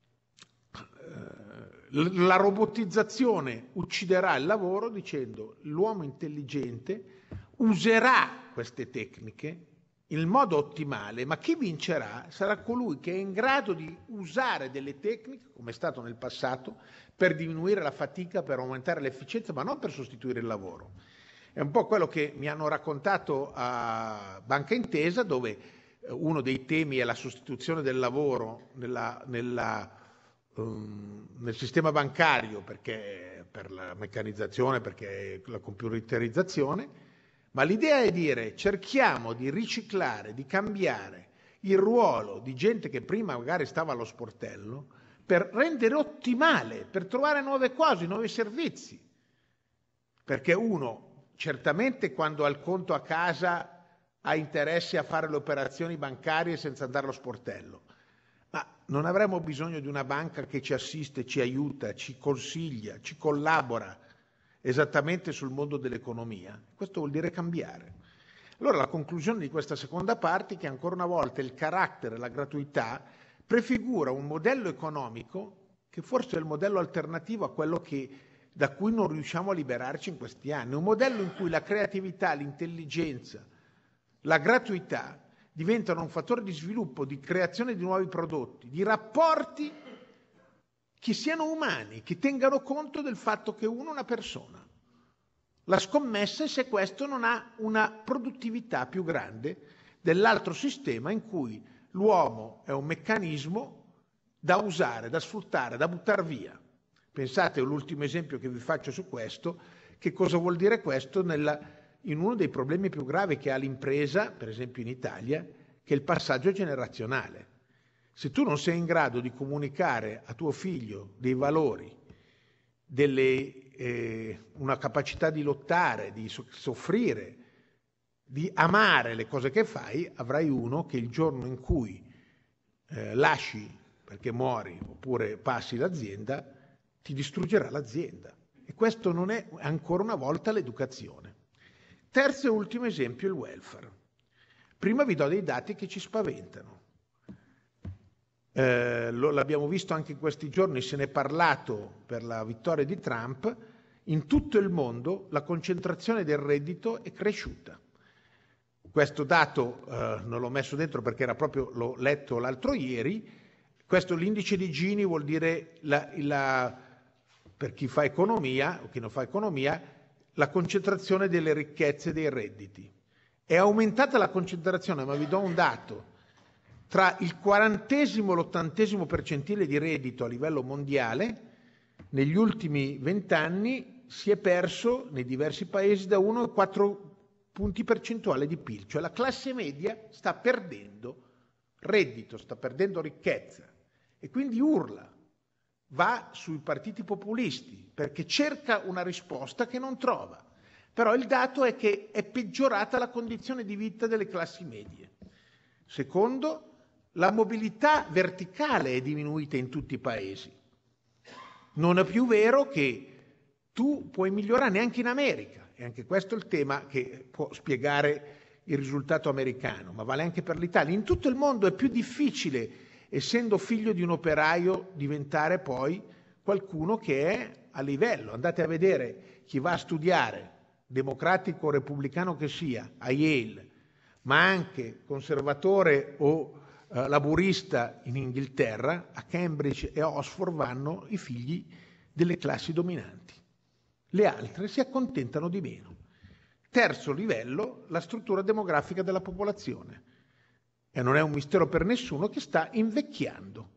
la robotizzazione ucciderà il lavoro, dicendo l'uomo intelligente userà queste tecniche in modo ottimale, ma chi vincerà sarà colui che è in grado di usare delle tecniche, come è stato nel passato, per diminuire la fatica, per aumentare l'efficienza, ma non per sostituire il lavoro. È un po' quello che mi hanno raccontato a Banca Intesa, dove uno dei temi è la sostituzione del lavoro nella, nella um, nel sistema bancario perché per la meccanizzazione, perché la computerizzazione, ma l'idea è dire cerchiamo di riciclare, di cambiare il ruolo di gente che prima magari stava allo sportello per rendere ottimale, per trovare nuove cose, nuovi servizi. Perché uno, certamente quando ha il conto a casa ha interesse a fare le operazioni bancarie senza andare allo sportello, ma non avremmo bisogno di una banca che ci assiste, ci aiuta, ci consiglia, ci collabora esattamente sul mondo dell'economia. Questo vuol dire cambiare. Allora la conclusione di questa seconda parte è che ancora una volta il carattere, la gratuità prefigura un modello economico che forse è il modello alternativo a quello che, da cui non riusciamo a liberarci in questi anni, un modello in cui la creatività, l'intelligenza, la gratuità diventano un fattore di sviluppo, di creazione di nuovi prodotti, di rapporti che siano umani, che tengano conto del fatto che uno è una persona. La scommessa è se questo non ha una produttività più grande dell'altro sistema in cui l'uomo è un meccanismo da usare, da sfruttare, da buttare via. Pensate all'ultimo esempio che vi faccio su questo, che cosa vuol dire questo nella, in uno dei problemi più gravi che ha l'impresa, per esempio in Italia, che è il passaggio generazionale. Se tu non sei in grado di comunicare a tuo figlio dei valori, delle Eh, una capacità di lottare, di soffrire, di amare le cose che fai, avrai uno che il giorno in cui eh, lasci perché muori oppure passi l'azienda, ti distruggerà l'azienda. E questo non è ancora una volta l'educazione. Terzo e ultimo esempio, il welfare. Prima vi do dei dati che ci spaventano. Eh, lo, l'abbiamo visto anche in questi giorni, se ne è parlato per la vittoria di Trump. In tutto il mondo la concentrazione del reddito è cresciuta. Questo dato eh, non l'ho messo dentro perché era proprio, l'ho letto l'altro ieri. Questo l'indice di Gini vuol dire, la, la, per chi fa economia o chi non fa economia, la concentrazione delle ricchezze e dei redditi. È aumentata la concentrazione, ma vi do un dato. Tra il quarantesimo e l'ottantesimo percentile di reddito a livello mondiale, negli ultimi vent'anni si è perso nei diversi paesi da uno a quattro punti percentuali di P I L, cioè la classe media sta perdendo reddito, sta perdendo ricchezza e quindi urla, va sui partiti populisti perché cerca una risposta che non trova. Però il dato è che è peggiorata la condizione di vita delle classi medie. Secondo, la mobilità verticale è diminuita in tutti i paesi. Non è più vero che tu puoi migliorare neanche in America, e anche questo è il tema che può spiegare il risultato americano, ma vale anche per l'Italia. In tutto il mondo è più difficile, essendo figlio di un operaio, diventare poi qualcuno che è a livello. Andate a vedere chi va a studiare, democratico o repubblicano che sia, a Yale, ma anche conservatore o eh, laburista in Inghilterra, a Cambridge e a Oxford vanno i figli delle classi dominanti. Le altre si accontentano di meno. Terzo livello, la struttura demografica della popolazione. E non è un mistero per nessuno che sta invecchiando.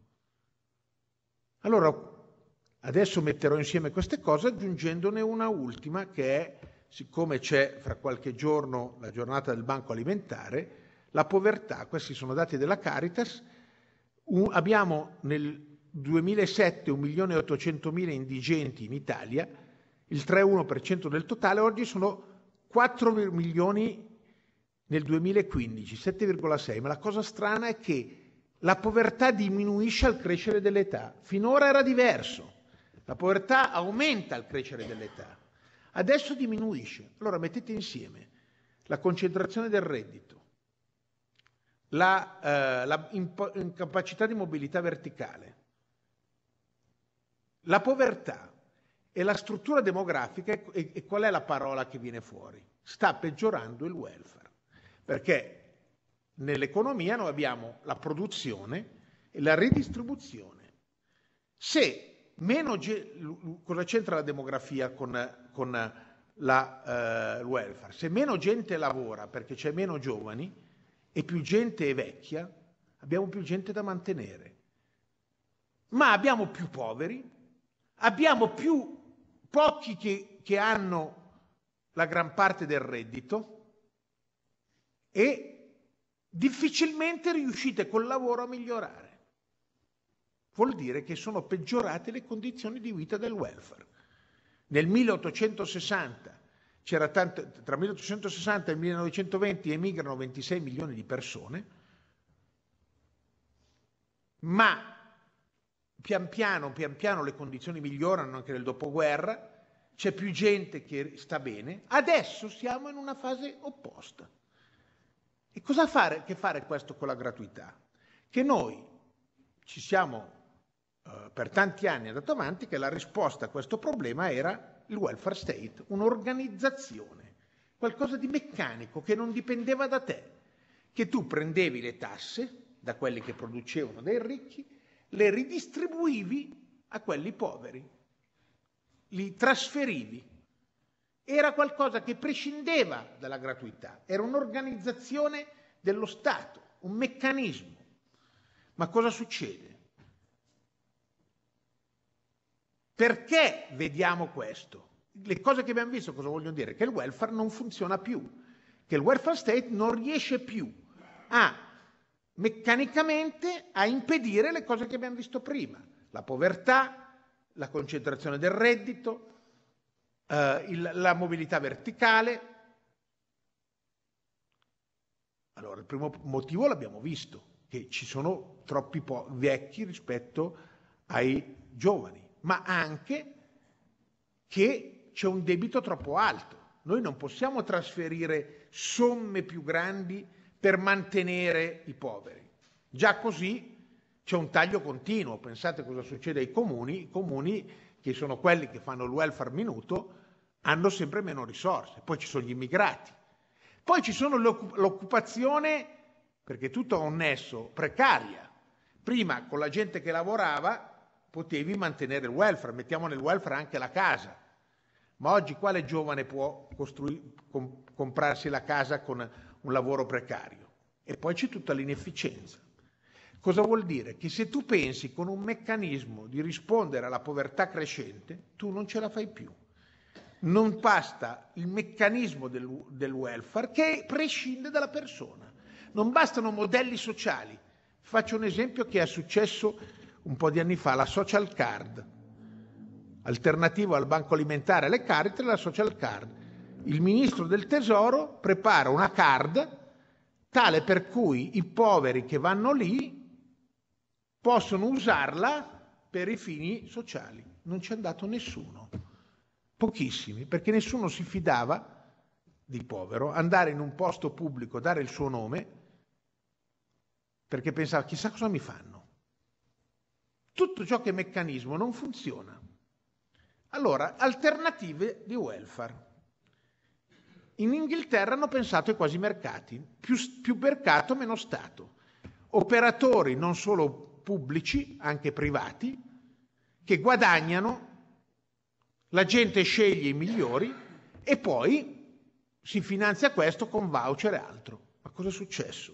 Allora, adesso metterò insieme queste cose aggiungendone una ultima che è, siccome c'è fra qualche giorno la giornata del Banco Alimentare, la povertà. Questi sono dati della Caritas. Un, abbiamo nel duemilasette un milione e ottocentomila indigenti in Italia, il tre virgola uno per cento del totale, oggi sono quattro milioni nel duemilaquindici, sette virgola sei, ma la cosa strana è che la povertà diminuisce al crescere dell'età. Finora era diverso, la povertà aumenta al crescere dell'età, adesso diminuisce. Allora mettete insieme la concentrazione del reddito, la, eh, la imp- incapacità di mobilità verticale, la povertà e la struttura demografica, e, e qual è la parola che viene fuori? Sta peggiorando il welfare, perché nell'economia noi abbiamo la produzione e la ridistribuzione. Se meno ge- cosa c'entra la demografia con, con la, uh, il welfare? Se meno gente lavora perché c'è meno giovani e più gente è vecchia, abbiamo più gente da mantenere. ma abbiamo più poveri, abbiamo più pochi che, che hanno la gran parte del reddito e difficilmente riuscite col lavoro a migliorare. Vuol dire che sono peggiorate le condizioni di vita del welfare. Nel milleottocentosessanta c'era tanto, tra milleottocentosessanta e il millenovecentoventi emigrano ventisei milioni di persone, ma pian piano, pian piano le condizioni migliorano anche nel dopoguerra, c'è più gente che sta bene. Adesso siamo in una fase opposta. E cosa fare che fare questo con la gratuità? Che noi ci siamo eh, per tanti anni andato avanti che la risposta a questo problema era il welfare state, un'organizzazione, qualcosa di meccanico che non dipendeva da te, che tu prendevi le tasse da quelli che producevano dei ricchi, le ridistribuivi a quelli poveri, li trasferivi. Era qualcosa che prescindeva dalla gratuità, era un'organizzazione dello Stato, un meccanismo. Ma cosa succede? Perché vediamo questo? Le cose che abbiamo visto cosa vogliono dire? Che il welfare non funziona più, che il welfare state non riesce più a meccanicamente a impedire le cose che abbiamo visto prima, la povertà, la concentrazione del reddito, eh, il, la mobilità verticale. Allora, il primo motivo l'abbiamo visto, che ci sono troppi po- vecchi rispetto ai giovani, ma anche che c'è un debito troppo alto. Noi non possiamo trasferire somme più grandi per mantenere i poveri. Già così c'è un taglio continuo. Pensate cosa succede ai comuni. I comuni, che sono quelli che fanno il welfare minuto, hanno sempre meno risorse. Poi ci sono gli immigrati. Poi ci sono l'occupazione, perché tutto ha un nesso, precaria. Prima con la gente che lavorava potevi mantenere il welfare, mettiamo nel welfare anche la casa. Ma oggi quale giovane può costruire, com- comprarsi la casa con un lavoro precario? E poi c'è tutta l'inefficienza. Cosa vuol dire? Che se tu pensi con un meccanismo di rispondere alla povertà crescente, tu non ce la fai più. Non basta il meccanismo del, del welfare che prescinde dalla persona. Non bastano modelli sociali. Faccio un esempio che è successo un po' di anni fa, la social card. Alternativo al banco alimentare e alle carte, la social card. Il ministro del Tesoro prepara una card tale per cui i poveri che vanno lì possono usarla per i fini sociali. Non c'è andato nessuno, pochissimi, perché nessuno si fidava di povero andare in un posto pubblico, dare il suo nome, perché pensava chissà cosa mi fanno. Tutto ciò che è meccanismo non funziona. Allora, alternative di welfare. In Inghilterra hanno pensato ai quasi mercati, più, più mercato, meno Stato. Operatori non solo pubblici, anche privati, che guadagnano, la gente sceglie i migliori e poi si finanzia questo con voucher e altro. Ma cosa è successo?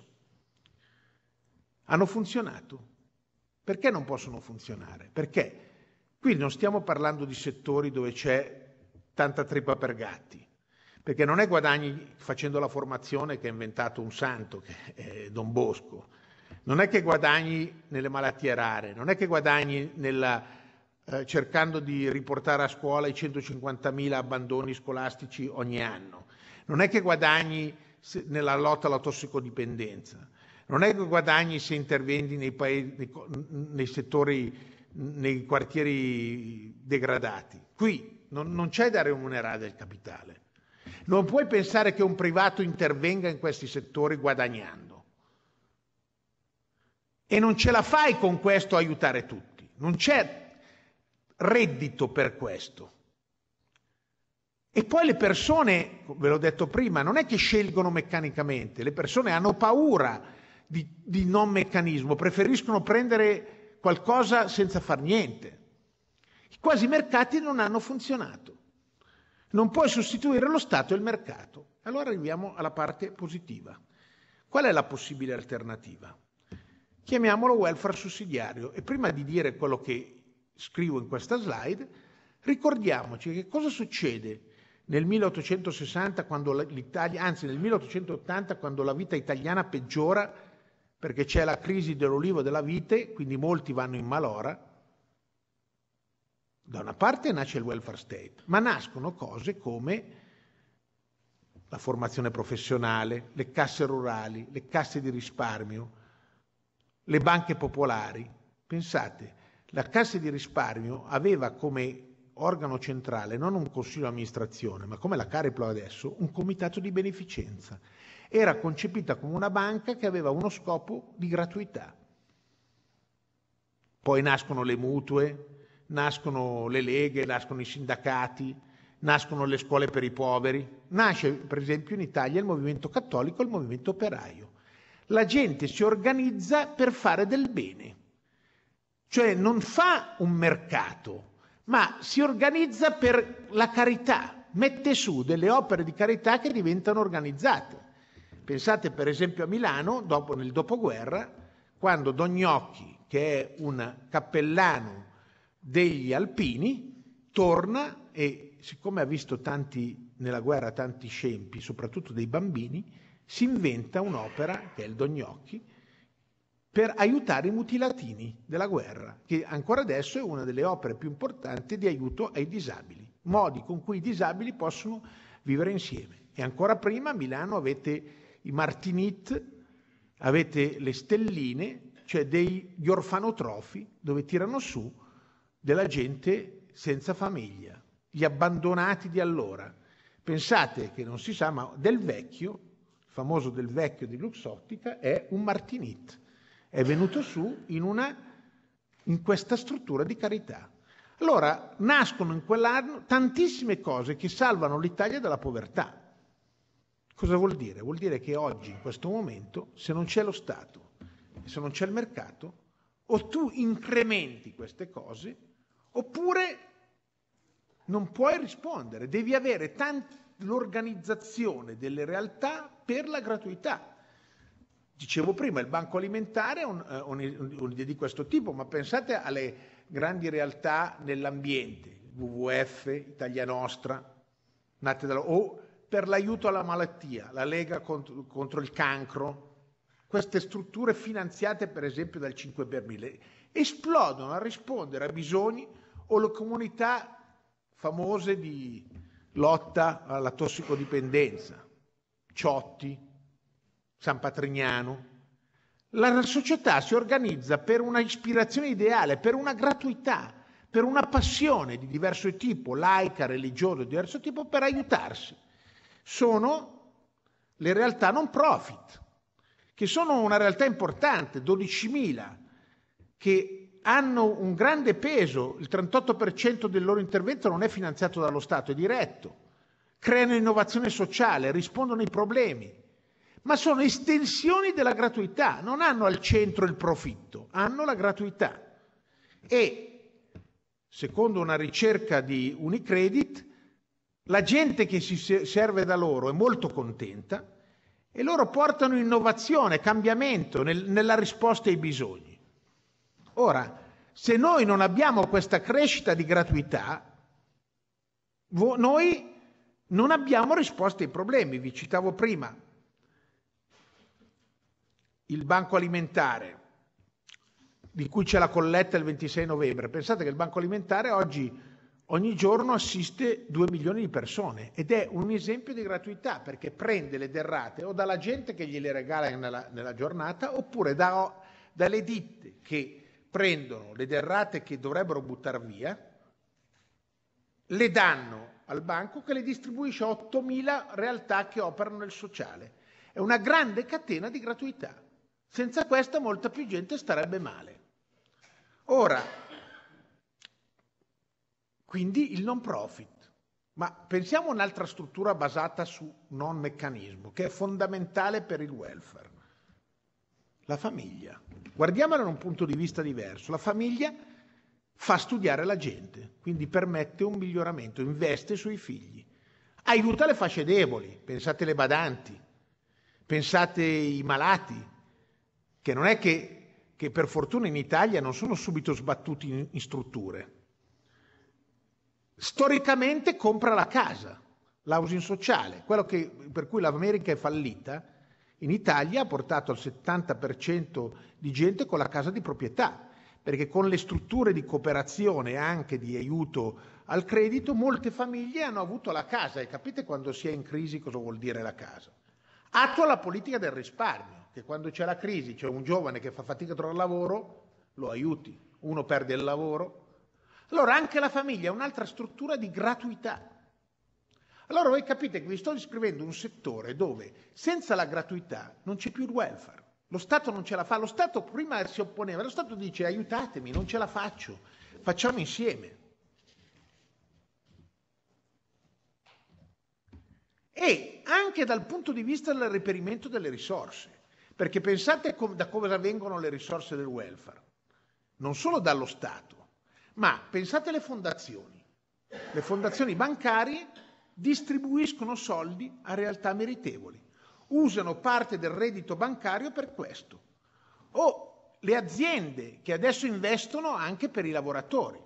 Hanno funzionato. Perché non possono funzionare? Perché qui non stiamo parlando di settori dove c'è tanta trippa per gatti. Perché non è guadagni facendo la formazione che ha inventato un santo, che è Don Bosco. Non è che guadagni nelle malattie rare, non è che guadagni nella, eh, cercando di riportare a scuola i centocinquantamila abbandoni scolastici ogni anno. Non è che guadagni nella lotta alla tossicodipendenza. Non è che guadagni se intervieni nei, paesi, nei, nei settori, nei quartieri degradati. Qui non, non c'è da remunerare del capitale. Non puoi pensare che un privato intervenga in questi settori guadagnando. E non ce la fai con questo a aiutare tutti. Non c'è reddito per questo. E poi le persone, ve l'ho detto prima, non è che scelgono meccanicamente. Le persone hanno paura di, di non meccanismo, preferiscono prendere qualcosa senza far niente. I quasi mercati non hanno funzionato. Non puoi sostituire lo Stato e il mercato. Allora arriviamo alla parte positiva. Qual è la possibile alternativa? chiamiamolo welfare sussidiario. E prima di dire quello che scrivo in questa slide, ricordiamoci che cosa succede nel milleottocentosessanta, quando l'Italia, anzi nel milleottocentottanta, quando la vita italiana peggiora perché c'è la crisi dell'olivo e della vite, quindi molti vanno in malora. Da una parte nasce il welfare state, ma nascono cose come la formazione professionale, le casse rurali, le casse di risparmio, le banche popolari. Pensate, la cassa di risparmio aveva come organo centrale non un consiglio di amministrazione, ma come la Cariplo adesso, un comitato di beneficenza. Era concepita come una banca che aveva uno scopo di gratuità. Poi nascono le mutue, nascono le leghe, nascono i sindacati, nascono le scuole per i poveri. Nasce, per esempio, in Italia il movimento cattolico e il movimento operaio. La gente si organizza per fare del bene, cioè non fa un mercato, ma si organizza per la carità, mette su delle opere di carità che diventano organizzate. Pensate per esempio a Milano, dopo, nel dopoguerra, quando Don Gnocchi, che è un cappellano degli alpini, torna e, siccome ha visto tanti nella guerra tanti scempi, soprattutto dei bambini, si inventa un'opera, che è il Don Gnocchi, per aiutare i mutilatini della guerra, che ancora adesso è una delle opere più importanti di aiuto ai disabili, modi con cui i disabili possono vivere insieme. E ancora prima a Milano avete i Martinit, avete le stelline, cioè degli orfanotrofi dove tirano su della gente senza famiglia, gli abbandonati di allora. Pensate che non si sa, ma Del Vecchio, il famoso Del Vecchio di Luxottica, è un Martinit. È venuto su in, una, in questa struttura di carità. Allora nascono in quell'anno tantissime cose che salvano l'Italia dalla povertà. Cosa vuol dire? Vuol dire che oggi, in questo momento, se non c'è lo Stato e se non c'è il mercato, o tu incrementi queste cose, oppure non puoi rispondere. Devi avere tant- l'organizzazione delle realtà per la gratuità. Dicevo prima, il banco alimentare è un'idea di questo tipo, ma pensate alle grandi realtà nell'ambiente, W W F, Italia Nostra, nate dalla, o per l'aiuto alla malattia, la Lega contro, contro il cancro, queste strutture finanziate per esempio dal cinque per mille, esplodono a rispondere a bisogni, o le comunità famose di lotta alla tossicodipendenza, Ciotti, San Patrignano. La società si organizza per una ispirazione ideale, per una gratuità, per una passione di diverso tipo, laica, religiosa, di diverso tipo, per aiutarsi. Sono le realtà non profit, che sono una realtà importante, dodicimila, che hanno un grande peso, il trentotto per cento del loro intervento non è finanziato dallo Stato, è diretto, creano innovazione sociale, rispondono ai problemi, ma sono estensioni della gratuità, non hanno al centro il profitto, hanno la gratuità. E, secondo una ricerca di Unicredit, la gente che si serve da loro è molto contenta e loro portano innovazione, cambiamento nel, nella risposta ai bisogni. Ora, se noi non abbiamo questa crescita di gratuità, noi non abbiamo risposte ai problemi. Vi citavo prima il banco alimentare, di cui c'è la colletta il ventisei novembre. Pensate che il banco alimentare oggi, ogni giorno, assiste due milioni di persone ed è un esempio di gratuità, perché prende le derrate o dalla gente che gliele regala nella, nella giornata, oppure da, dalle ditte che prendono le derrate che dovrebbero buttare via, le danno al banco che le distribuisce a ottomila realtà che operano nel sociale. È una grande catena di gratuità. Senza questa molta più gente starebbe male. Ora, quindi il non profit. Ma pensiamo a un'altra struttura basata su non meccanismo, che è fondamentale per il welfare. La famiglia. Guardiamola da un punto di vista diverso. La famiglia fa studiare la gente, quindi permette un miglioramento, investe sui figli, aiuta le fasce deboli, pensate alle badanti, pensate ai malati, che non è che che per fortuna in Italia non sono subito sbattuti in, in strutture. Storicamente compra la casa, l'housing sociale, quello che, per cui l'America è fallita, in Italia ha portato al settanta per cento di gente con la casa di proprietà, perché con le strutture di cooperazione e anche di aiuto al credito, molte famiglie hanno avuto la casa, e capite quando si è in crisi cosa vuol dire la casa. Attua la politica del risparmio, che quando c'è la crisi, c'è un giovane che fa fatica a trovare lavoro, lo aiuti, uno perde il lavoro. Allora anche la famiglia è un'altra struttura di gratuità. Allora voi capite che vi sto descrivendo un settore dove senza la gratuità non c'è più il welfare. Lo Stato non ce la fa, lo Stato prima si opponeva, lo Stato dice aiutatemi, non ce la faccio, facciamo insieme. E anche dal punto di vista del reperimento delle risorse, perché pensate com- da cosa vengono le risorse del welfare, non solo dallo Stato, ma pensate alle fondazioni. Le fondazioni bancarie distribuiscono soldi a realtà meritevoli, usano parte del reddito bancario per questo. O le aziende che adesso investono anche per i lavoratori,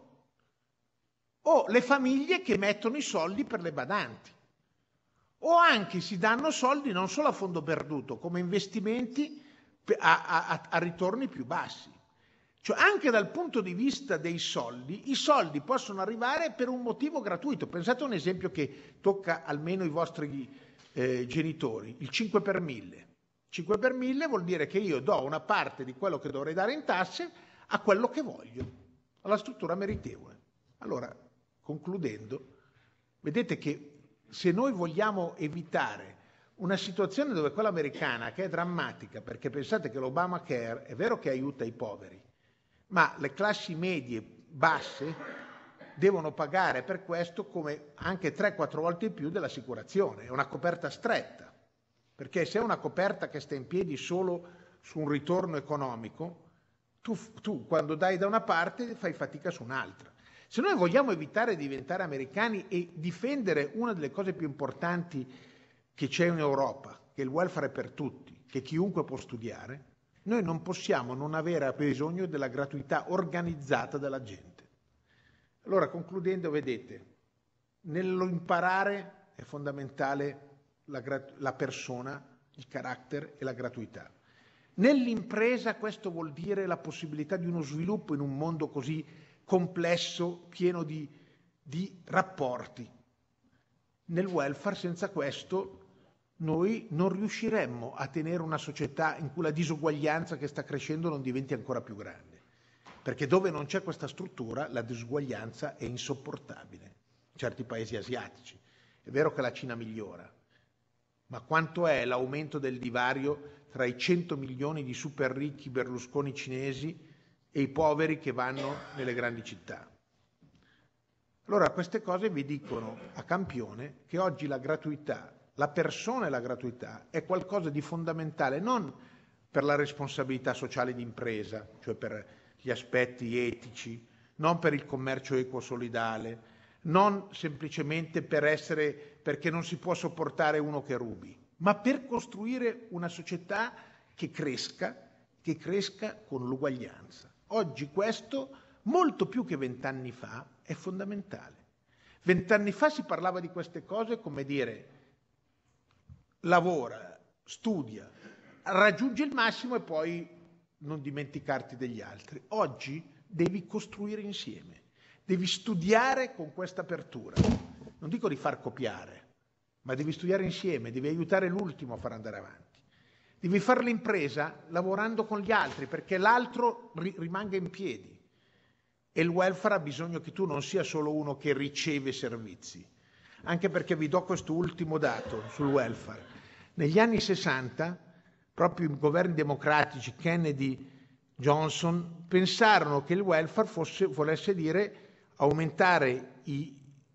o le famiglie che mettono i soldi per le badanti, o anche si danno soldi non solo a fondo perduto, come investimenti a, a, a ritorni più bassi. Cioè anche dal punto di vista dei soldi, i soldi possono arrivare per un motivo gratuito. Pensate a un esempio che tocca almeno i vostri eh, genitori, il cinque per mille. cinque per mille vuol dire che io do una parte di quello che dovrei dare in tasse a quello che voglio, alla struttura meritevole. Allora, concludendo, vedete che se noi vogliamo evitare una situazione dove quella americana, che è drammatica, perché pensate che l'Obamacare è vero che aiuta i poveri, ma le classi medie basse devono pagare per questo come anche tre quattro volte di più dell'assicurazione. È una coperta stretta, perché se è una coperta che sta in piedi solo su un ritorno economico, tu, tu quando dai da una parte fai fatica su un'altra. Se noi vogliamo evitare di diventare americani e difendere una delle cose più importanti che c'è in Europa, che il welfare è per tutti, che chiunque può studiare, noi non possiamo non avere bisogno della gratuità organizzata della gente. Allora, concludendo, vedete, nello imparare è fondamentale la, la persona, il carattere e la gratuità. Nell'impresa questo vuol dire la possibilità di uno sviluppo in un mondo così complesso, pieno di, di rapporti. Nel welfare, senza questo, noi non riusciremmo a tenere una società in cui la disuguaglianza che sta crescendo non diventi ancora più grande. Perché dove non c'è questa struttura, la disuguaglianza è insopportabile. In certi paesi asiatici. È vero che la Cina migliora, ma quanto è l'aumento del divario tra i cento milioni di super ricchi Berlusconi cinesi e i poveri che vanno nelle grandi città? Allora queste cose vi dicono a campione che oggi la gratuità, la persona e la gratuità è qualcosa di fondamentale non per la responsabilità sociale d'impresa, cioè per gli aspetti etici, non per il commercio equo solidale, non semplicemente per essere, perché non si può sopportare uno che rubi, ma per costruire una società che cresca, che cresca con l'uguaglianza. Oggi questo, molto più che vent'anni fa, è fondamentale. Vent'anni fa si parlava di queste cose come dire lavora, studia, raggiungi il massimo e poi non dimenticarti degli altri. Oggi devi costruire insieme, devi studiare con questa apertura. Non dico di far copiare, ma devi studiare insieme, devi aiutare l'ultimo a far andare avanti. Devi fare l'impresa lavorando con gli altri perché l'altro ri- rimanga in piedi. E il welfare ha bisogno che tu non sia solo uno che riceve servizi. Anche perché vi do questo ultimo dato sul welfare. Negli anni sessanta, proprio i governi democratici, Kennedy, Johnson, pensarono che il welfare fosse, volesse dire aumentare i,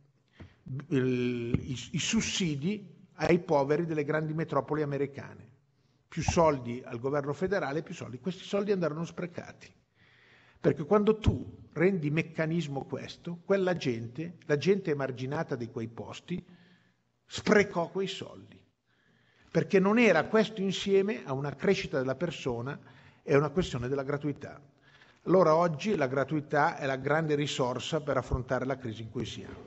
il, i, i sussidi ai poveri delle grandi metropoli americane. Più soldi al governo federale, più soldi. Questi soldi andarono sprecati. Perché quando tu rendi meccanismo questo, quella gente, la gente emarginata di quei posti, sprecò quei soldi. Perché non era questo insieme a una crescita della persona è una questione della gratuità. Allora oggi la gratuità è la grande risorsa per affrontare la crisi in cui siamo.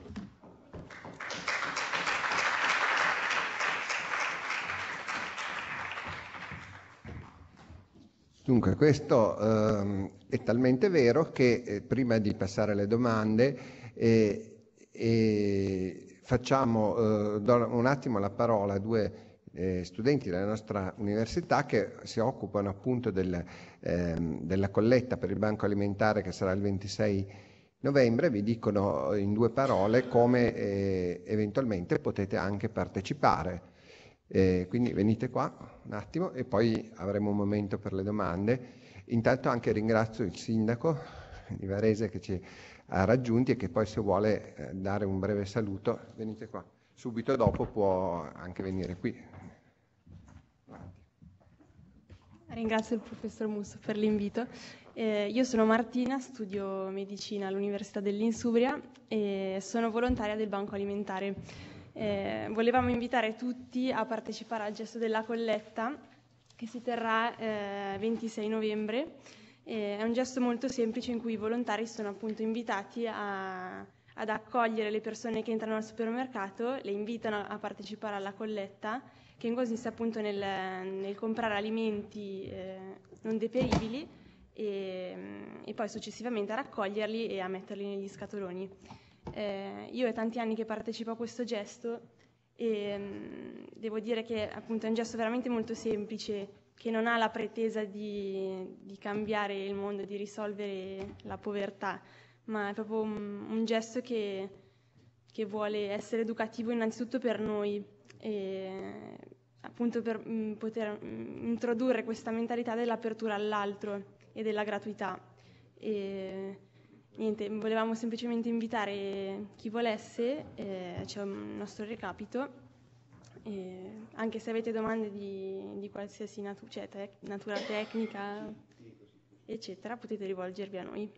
Dunque, questo ehm, è talmente vero che eh, prima di passare alle domande eh, eh, facciamo, eh, do un attimo la parola a due eh, studenti della nostra università che si occupano appunto del, ehm, della colletta per il banco alimentare che sarà il ventisei novembre. Vi dicono in due parole come eh, eventualmente potete anche partecipare. Eh, quindi venite qua un attimo e poi avremo un momento per le domande. Intanto anche ringrazio il sindaco di Varese che ci ha raggiunti e che poi se vuole eh, dare un breve saluto, venite qua. Subito dopo può anche venire qui. Ringrazio il professor Musso per l'invito. Eh, io sono Martina, studio medicina all'Università dell'Insubria e sono volontaria del Banco Alimentare. Eh, volevamo invitare tutti a partecipare al gesto della colletta che si terrà eh, ventisei novembre. Eh, è un gesto molto semplice in cui i volontari sono appunto invitati a, ad accogliere le persone che entrano al supermercato, le invitano a partecipare alla colletta, che consiste appunto nel, nel comprare alimenti eh, non deperibili e, e poi successivamente a raccoglierli e a metterli negli scatoloni. Eh, io è tanti anni che partecipo a questo gesto e mh, devo dire che appunto è un gesto veramente molto semplice, che non ha la pretesa di, di cambiare il mondo, di risolvere la povertà, ma è proprio un, un gesto che, che vuole essere educativo innanzitutto per noi, e appunto per mh, poter mh, introdurre questa mentalità dell'apertura all'altro e della gratuità. E, niente, volevamo semplicemente invitare chi volesse, eh, c'è un nostro recapito, eh, anche se avete domande di, di qualsiasi natu- cioè tec- natura tecnica, eccetera, potete rivolgervi a noi.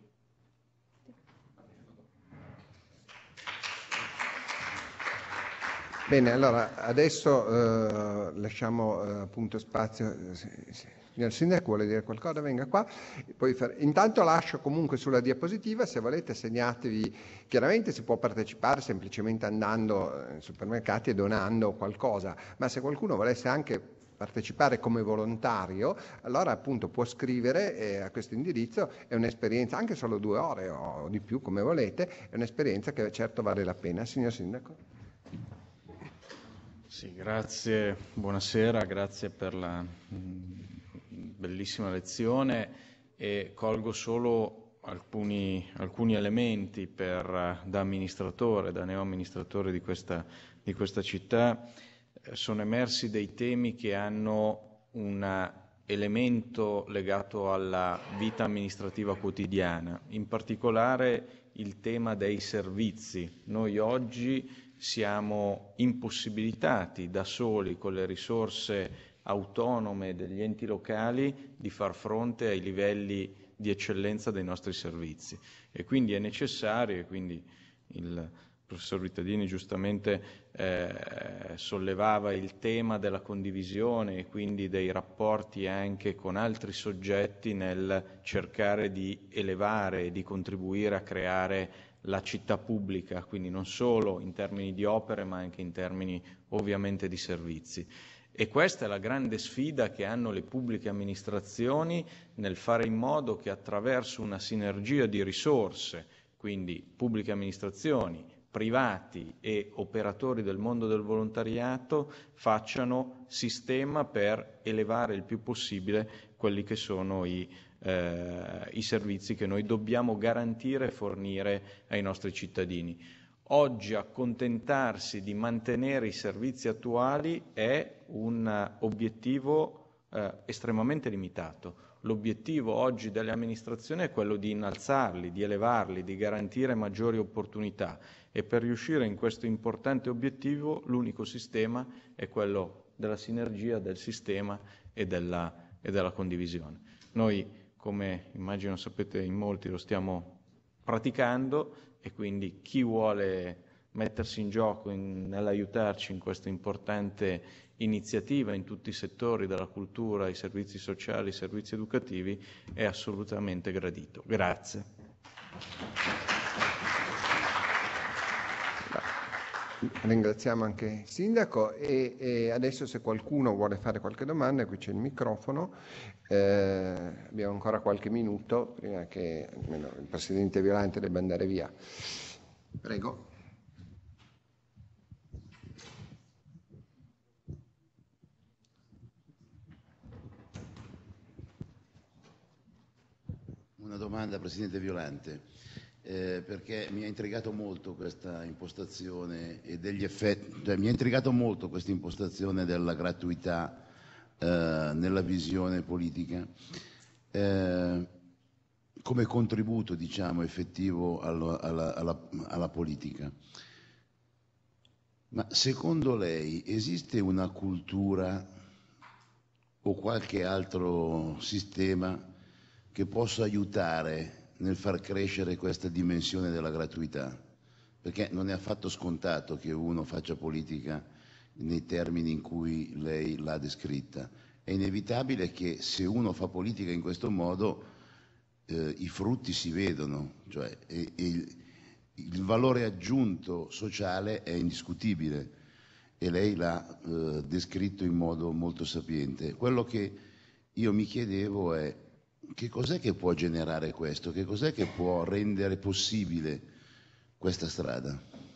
Bene, allora adesso eh, lasciamo eh, appunto spazio. Eh, Signor Sindaco, vuole dire qualcosa? Venga qua. Poi far... Intanto lascio comunque sulla diapositiva, se volete segnatevi, chiaramente si può partecipare semplicemente andando in supermercati e donando qualcosa, ma se qualcuno volesse anche partecipare come volontario, allora appunto può scrivere eh, a questo indirizzo, è un'esperienza, anche solo due ore o di più come volete, è un'esperienza che certo vale la pena. Signor Sindaco. Sì, grazie, buonasera, grazie per la bellissima lezione e colgo solo alcuni, alcuni elementi per, da amministratore, da neoamministratore di questa, di questa città. Eh, sono emersi dei temi che hanno un elemento legato alla vita amministrativa quotidiana, in particolare il tema dei servizi. Noi oggi siamo impossibilitati da soli con le risorse autonome degli enti locali di far fronte ai livelli di eccellenza dei nostri servizi e quindi è necessario, e quindi il professor Vittadini giustamente eh, sollevava il tema della condivisione e quindi dei rapporti anche con altri soggetti nel cercare di elevare e di contribuire a creare la città pubblica, quindi non solo in termini di opere ma anche in termini ovviamente di servizi. E questa è la grande sfida che hanno le pubbliche amministrazioni nel fare in modo che attraverso una sinergia di risorse, quindi pubbliche amministrazioni, privati e operatori del mondo del volontariato, facciano sistema per elevare il più possibile quelli che sono i, eh, i servizi che noi dobbiamo garantire e fornire ai nostri cittadini. Oggi accontentarsi di mantenere i servizi attuali è un obiettivo eh, estremamente limitato. L'obiettivo oggi delle amministrazioni è quello di innalzarli, di elevarli, di garantire maggiori opportunità e per riuscire in questo importante obiettivo l'unico sistema è quello della sinergia, del sistema e della, e della condivisione. Noi, come immagino sapete in molti, lo stiamo praticando e quindi chi vuole mettersi in gioco in, nell'aiutarci in questa importante iniziativa in tutti i settori, dalla cultura ai servizi sociali, ai servizi educativi, è assolutamente gradito. Grazie. Ringraziamo anche il Sindaco e, e adesso se qualcuno vuole fare qualche domanda, qui c'è il microfono, eh, abbiamo ancora qualche minuto prima che almeno il Presidente Violante debba andare via. Prego. Una domanda, Presidente Violante. Eh, perché mi ha intrigato molto questa impostazione e degli effetti, cioè mi ha intrigato molto questa impostazione della gratuità eh, nella visione politica eh, come contributo, diciamo, effettivo alla, alla, alla, alla politica. Ma secondo lei esiste una cultura o qualche altro sistema che possa aiutare nel far crescere questa dimensione della gratuità? Perché non è affatto scontato che uno faccia politica nei termini in cui lei l'ha descritta. È inevitabile che se uno fa politica in questo modo eh, i frutti si vedono, cioè e, e il, il valore aggiunto sociale è indiscutibile e lei l'ha eh, descritto in modo molto sapiente. Quello che io mi chiedevo è: che cos'è che può generare questo? Che cos'è che può rendere possibile questa strada?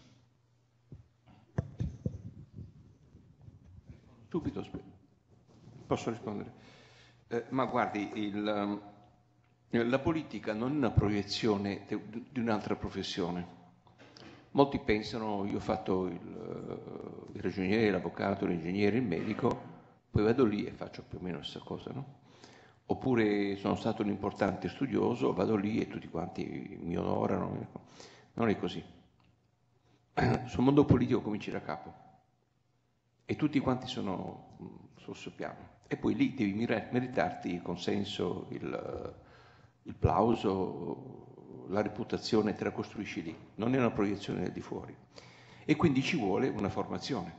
Subito, posso rispondere? Eh, ma guardi, il, la politica non è una proiezione di un'altra professione. Molti pensano, io ho fatto il, il ragioniere, l'avvocato, l'ingegnere, il medico, poi vado lì e faccio più o meno la stessa cosa, no? Oppure sono stato un importante studioso, vado lì e tutti quanti mi onorano. Non è così. Sul mondo politico cominci da capo e tutti quanti sono sul suo piano. E poi lì devi meritarti il consenso, il, il plauso, la reputazione, te la costruisci lì. Non è una proiezione del di fuori. E quindi ci vuole una formazione.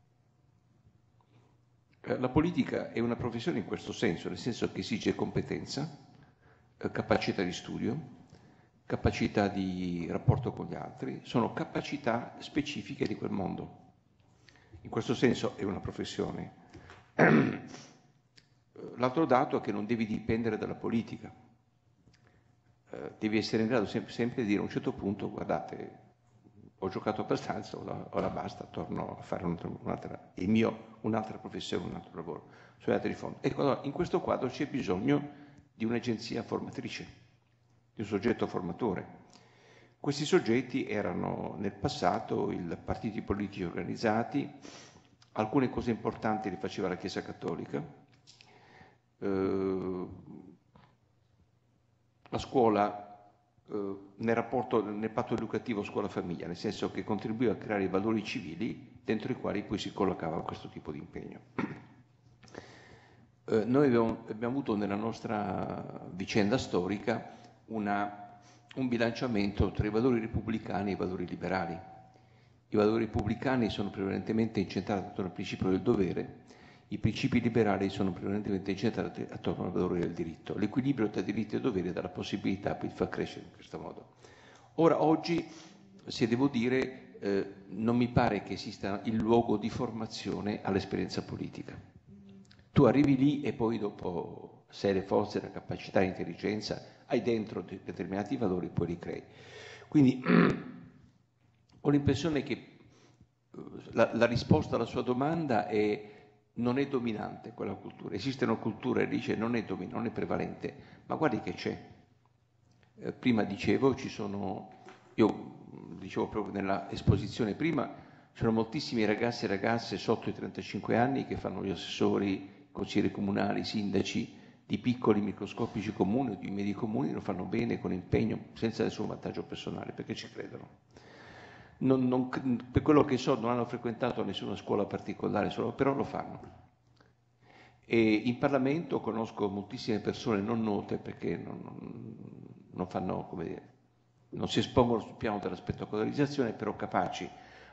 La politica è una professione in questo senso, nel senso che esige competenza, capacità di studio, capacità di rapporto con gli altri, sono capacità specifiche di quel mondo. In questo senso è una professione. L'altro dato è che non devi dipendere dalla politica, devi essere in grado sempre, sempre di dire a un certo punto: guardate, ho giocato abbastanza, ora, ora basta, torno a fare un'altra, un'altra, il mio, un'altra professione, un altro lavoro, sui altri fondi. Ecco, allora, in questo quadro c'è bisogno di un'agenzia formatrice, di un soggetto formatore. Questi soggetti erano nel passato i partiti politici organizzati, alcune cose importanti le faceva la Chiesa Cattolica, eh, la scuola nel rapporto, nel patto educativo scuola-famiglia, nel senso che contribuiva a creare i valori civili dentro i quali poi si collocava questo tipo di impegno. Eh, noi abbiamo, abbiamo avuto nella nostra vicenda storica una, un bilanciamento tra i valori repubblicani e i valori liberali. I valori repubblicani sono prevalentemente incentrati attorno al principio del dovere, i principi liberali sono prevalentemente incentrati attorno al valore del diritto. L'equilibrio tra diritti e doveri dà la possibilità di far crescere in questo modo. Ora, oggi, se devo dire, eh, non mi pare che esista il luogo di formazione all'esperienza politica. Tu arrivi lì e poi dopo, se hai le forze, la capacità, l'intelligenza, hai dentro determinati valori e poi li crei. Quindi ho l'impressione che la, la risposta alla sua domanda è: non è dominante quella cultura. Esistono culture, dice, non è dominante, non è prevalente, ma guardi che c'è. Eh, prima dicevo, ci sono, io dicevo proprio nella esposizione prima, ci sono moltissimi ragazzi e ragazze sotto i trentacinque anni che fanno gli assessori, consiglieri comunali, sindaci di piccoli microscopici comuni o di medi comuni, lo fanno bene, con impegno, senza nessun vantaggio personale, perché ci credono. Non, non, per quello che so non hanno frequentato nessuna scuola particolare, solo, però lo fanno. E in Parlamento conosco moltissime persone non note, perché non, non, non fanno, come dire, non si espongono sul piano della spettacolarizzazione, però capaci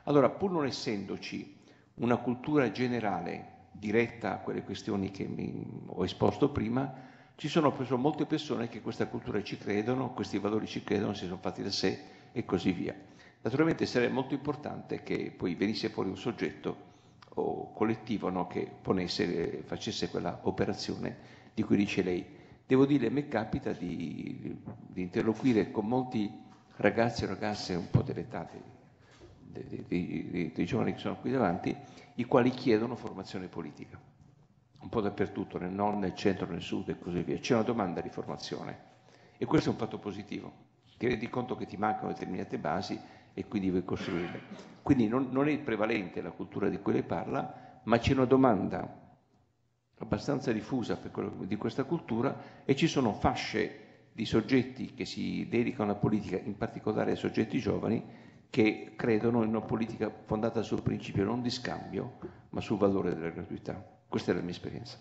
Allora, pur non essendoci una cultura generale diretta a quelle questioni che mi ho esposto prima, ci sono molte persone che questa cultura ci credono, questi valori ci credono, si sono fatti da sé e così via. Naturalmente sarebbe molto importante che poi venisse fuori un soggetto o collettivo, no, che ponesse, facesse quella operazione di cui dice lei. Devo dire, a me capita di, di interloquire con molti ragazzi e ragazze un po' dell'età dei, dei, dei, dei giovani che sono qui davanti, i quali chiedono formazione politica, un po' dappertutto, nel nord, nel centro, nel sud e così via. C'è una domanda di formazione e questo è un fatto positivo, ti rendi conto che ti mancano determinate basi e quindi vuoi costruirle. Quindi non, non è prevalente la cultura di cui lei parla, ma c'è una domanda abbastanza diffusa per quello, di questa cultura, e ci sono fasce di soggetti che si dedicano alla politica, in particolare ai soggetti giovani, che credono in una politica fondata sul principio non di scambio, ma sul valore della gratuità. Questa è la mia esperienza.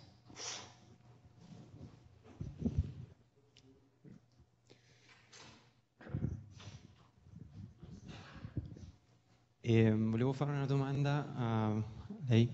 E, volevo fare una domanda a lei.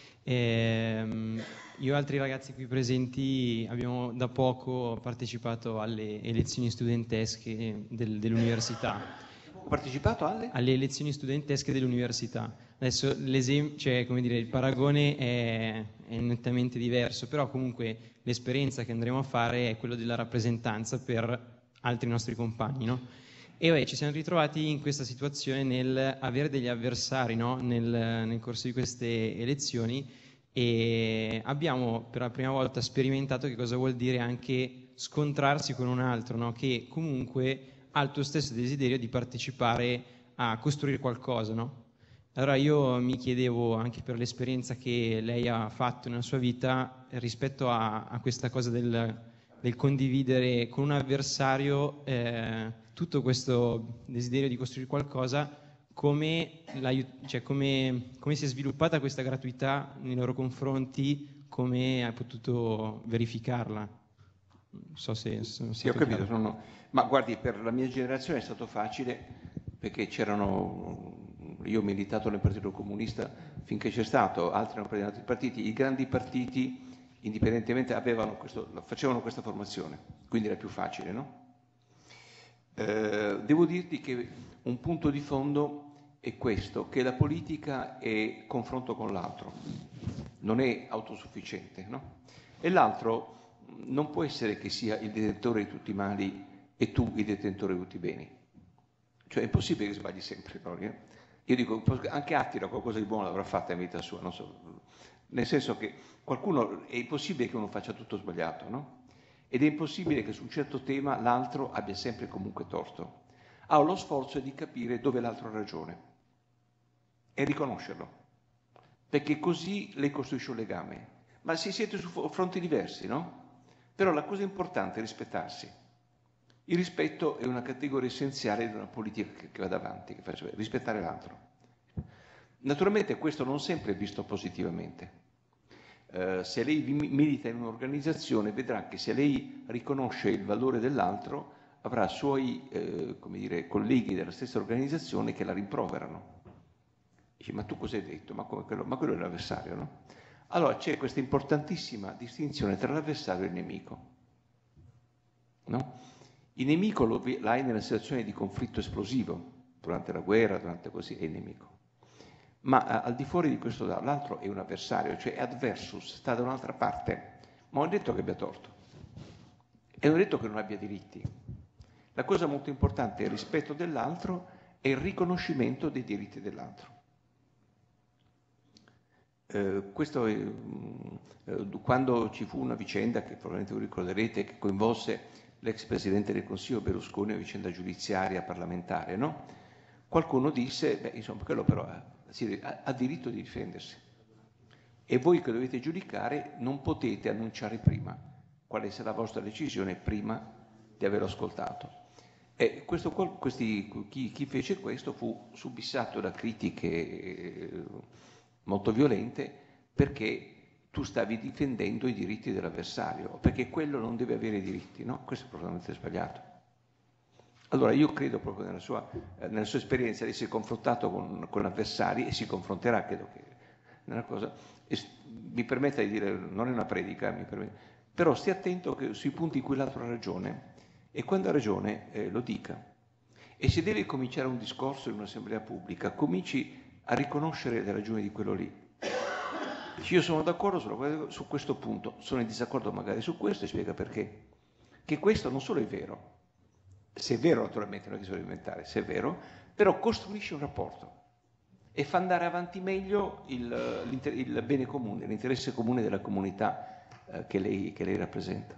E, io e altri ragazzi qui presenti abbiamo da poco partecipato alle elezioni studentesche del, dell'università. Ho partecipato alle? Alle elezioni studentesche dell'università. Adesso l'esempio, cioè, come dire, il paragone è, è nettamente diverso, però comunque l'esperienza che andremo a fare è quella della rappresentanza per altri nostri compagni, no? E beh, ci siamo ritrovati in questa situazione nel avere degli avversari, no? nel, nel corso di queste elezioni, e abbiamo per la prima volta sperimentato che cosa vuol dire anche scontrarsi con un altro, no? Che comunque ha il tuo stesso desiderio di partecipare a costruire qualcosa, no? Allora io mi chiedevo, anche per l'esperienza che lei ha fatto nella sua vita, rispetto a, a questa cosa del, del condividere con un avversario eh, tutto questo desiderio di costruire qualcosa, come, cioè come, come si è sviluppata questa gratuità nei loro confronti, come hai potuto verificarla? Non so se... se sì, ho capito. Sono... Ma guardi, per la mia generazione è stato facile, perché c'erano... Io ho militato nel Partito Comunista finché c'è stato, altri hanno preso altri partiti. I grandi partiti, indipendentemente, avevano questo, facevano questa formazione, quindi era più facile, no? Eh, devo dirti che un punto di fondo è questo, che la politica è confronto con l'altro, non è autosufficiente, no? E l'altro non può essere che sia il detentore di tutti i mali e tu il detentore di tutti i beni. Cioè è impossibile che sbagli sempre, no? Io dico, anche Attila qualcosa di buono l'avrà fatta in vita sua, non so, nel senso che qualcuno, è impossibile che uno faccia tutto sbagliato, no? Ed è impossibile che su un certo tema l'altro abbia sempre comunque torto. Allora lo sforzo è di capire dove l'altro ha ragione e riconoscerlo, perché così lei costruisce un legame. Ma se siete su fronti diversi, no? Però la cosa importante è rispettarsi. Il rispetto è una categoria essenziale di una politica che, che va avanti, che faccia, rispettare l'altro. Naturalmente questo non sempre è visto positivamente. Uh, se lei milita in un'organizzazione vedrà che se lei riconosce il valore dell'altro avrà suoi eh, come dire, colleghi della stessa organizzazione che la rimproverano. Dice, ma tu cosa hai detto? Ma, come quello, ma quello è l'avversario, no? Allora c'è questa importantissima distinzione tra l'avversario e il nemico, no? Il nemico lo, l'hai nella situazione di conflitto esplosivo, durante la guerra, durante così, è il nemico. Ma eh, al di fuori di questo l'altro è un avversario, cioè adversus, sta da un'altra parte, ma non è detto che abbia torto e non è detto che non abbia diritti. La cosa molto importante è il rispetto dell'altro e il riconoscimento dei diritti dell'altro. Eh, questo è, eh, quando ci fu una vicenda che probabilmente voi ricorderete che coinvolse l'ex presidente del Consiglio Berlusconi, una vicenda giudiziaria parlamentare, no? Qualcuno disse, beh, insomma, quello però ha, ha diritto di difendersi e voi che dovete giudicare non potete annunciare prima quale sarà la vostra decisione prima di averlo ascoltato. E questo, questi, chi, chi fece questo fu subissato da critiche eh, molto violente perché tu stavi difendendo i diritti dell'avversario, perché quello non deve avere diritti, no? Questo è profondamente sbagliato. Allora, io credo proprio nella sua, eh, nella sua esperienza, lei si è confrontato con, con avversari e si confronterà, credo che nella cosa, e, mi permetta di dire, non è una predica, mi permette, però stia attento che, sui punti in cui l'altro ha ragione, e quando ha ragione eh, lo dica. E se deve cominciare un discorso in un'assemblea pubblica, cominci a riconoscere le ragioni di quello lì. Io sono d'accordo su, su questo punto, sono in disaccordo magari su questo e spiega perché. Che questo non solo è vero, se è vero naturalmente non è che si deve inventare, se è vero, però costruisce un rapporto e fa andare avanti meglio il, il bene comune, l'interesse comune della comunità eh, che, lei, che lei rappresenta.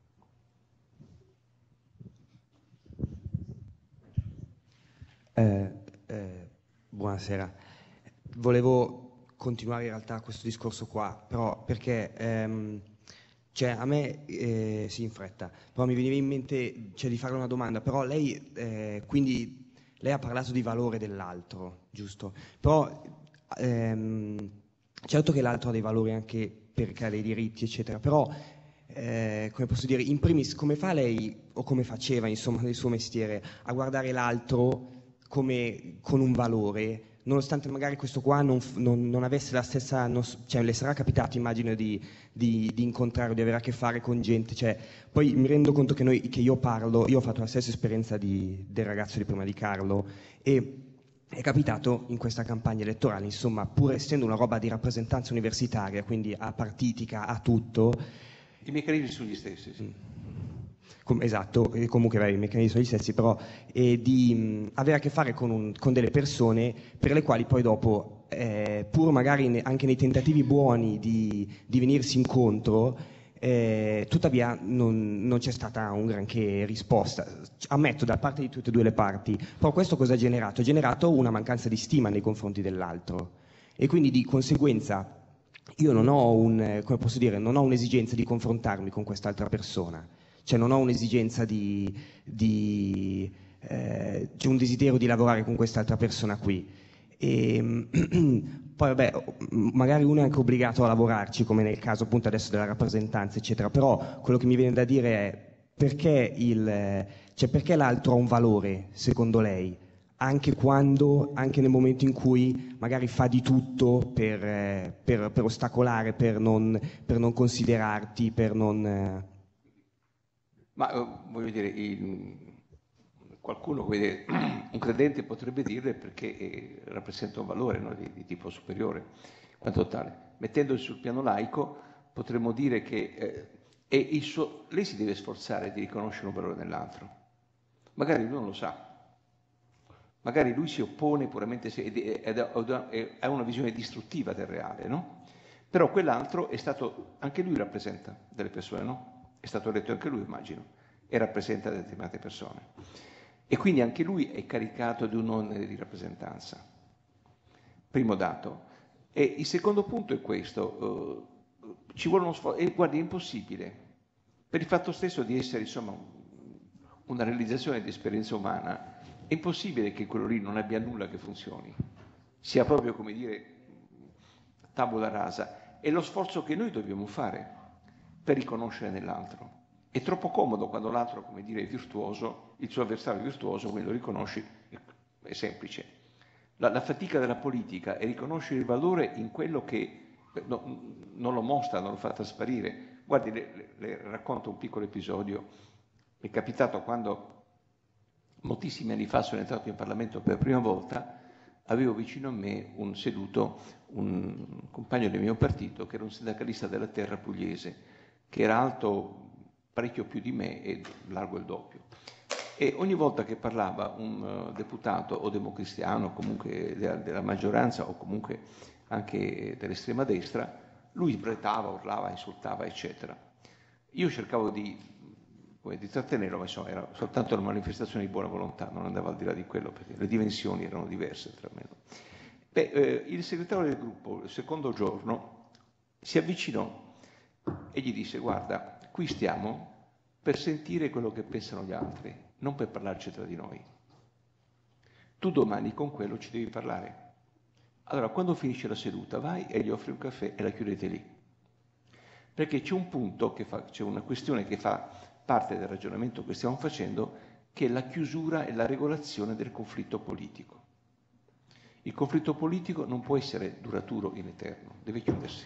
Eh, eh, buonasera, volevo continuare in realtà questo discorso qua, però perché ehm, cioè, a me eh, sì, in fretta, però mi veniva in mente cioè, di fare una domanda, però lei eh, quindi lei ha parlato di valore dell'altro, giusto? Però ehm, certo che l'altro ha dei valori anche perché ha dei diritti, eccetera, però eh, come posso dire, in primis come fa lei o come faceva insomma nel suo mestiere a guardare l'altro come con un valore, nonostante magari questo qua non, non, non avesse la stessa, non, cioè le sarà capitato immagino di, di, di incontrare o di avere a che fare con gente, cioè, poi mi rendo conto che, noi, che io parlo, io ho fatto la stessa esperienza di, del ragazzo di prima di Carlo e è capitato in questa campagna elettorale, insomma, pur essendo una roba di rappresentanza universitaria, quindi a partitica, a tutto. I meccanismi sono gli stessi, sì. Com- esatto, e comunque beh, i meccanismi sono gli stessi, però eh, di mh, avere a che fare con, un, con delle persone per le quali poi dopo, eh, pur magari ne, anche nei tentativi buoni di, di venirsi incontro, eh, tuttavia non, non c'è stata un granché risposta, ammetto da parte di tutte e due le parti, però questo cosa ha generato? Ha generato una mancanza di stima nei confronti dell'altro e quindi di conseguenza io non ho un, come posso dire, non ho un'esigenza di confrontarmi con quest'altra persona. Cioè non ho un'esigenza di, di eh, c'è un desiderio di lavorare con quest'altra persona qui. E, poi vabbè, magari uno è anche obbligato a lavorarci, come nel caso appunto adesso della rappresentanza, eccetera, però quello che mi viene da dire è perché, il, cioè perché l'altro ha un valore, secondo lei, anche quando, anche nel momento in cui magari fa di tutto per, eh, per, per ostacolare, per non, per non considerarti, per non... Eh, Ma eh, voglio dire, il, qualcuno, dire, un credente potrebbe dire perché eh, rappresenta un valore, no, di, di tipo superiore, quanto tale. Mettendosi sul piano laico potremmo dire che eh, è il suo, lei si deve sforzare di riconoscere un valore nell'altro. Magari lui non lo sa, magari lui si oppone puramente ed ha una visione distruttiva del reale, no? Però quell'altro è stato, anche lui rappresenta delle persone, no? È stato eletto anche lui, immagino, e rappresenta determinate persone. E quindi anche lui è caricato di un onere di rappresentanza. Primo dato. E il secondo punto è questo, uh, ci vuole uno sforzo, e guardi, è impossibile, per il fatto stesso di essere, insomma, una realizzazione di esperienza umana, è impossibile che quello lì non abbia nulla che funzioni, sia proprio, come dire, tabula rasa. È lo sforzo che noi dobbiamo fare per riconoscere nell'altro. È troppo comodo quando l'altro, come dire, è virtuoso, il suo avversario è virtuoso, quindi lo riconosci, è semplice. La, la fatica della politica è riconoscere il valore in quello che no, non lo mostra, non lo fa trasparire. Guardi, le, le, le racconto un piccolo episodio. Mi è capitato quando, moltissimi anni fa, sono entrato in Parlamento per la prima volta, avevo vicino a me un seduto, un compagno del mio partito, che era un sindacalista della terra pugliese, che era alto parecchio più di me e largo il doppio. E ogni volta che parlava un uh, deputato o democristiano, comunque della, della maggioranza o comunque anche dell'estrema destra, lui sbretava, urlava, insultava, eccetera. Io cercavo di, come, di trattenerlo, ma insomma era soltanto una manifestazione di buona volontà, non andava al di là di quello, perché le dimensioni erano diverse tra me. Beh, eh, il segretario del gruppo, il secondo giorno, si avvicinò e gli disse: guarda, qui stiamo per sentire quello che pensano gli altri, non per parlarci tra di noi. Tu domani con quello ci devi parlare. Allora, quando finisce la seduta, vai e gli offri un caffè e la chiudete lì. Perché c'è un punto, che fa, c'è una questione che fa parte del ragionamento che stiamo facendo, che è la chiusura e la regolazione del conflitto politico. Il conflitto politico non può essere duraturo in eterno, deve chiudersi.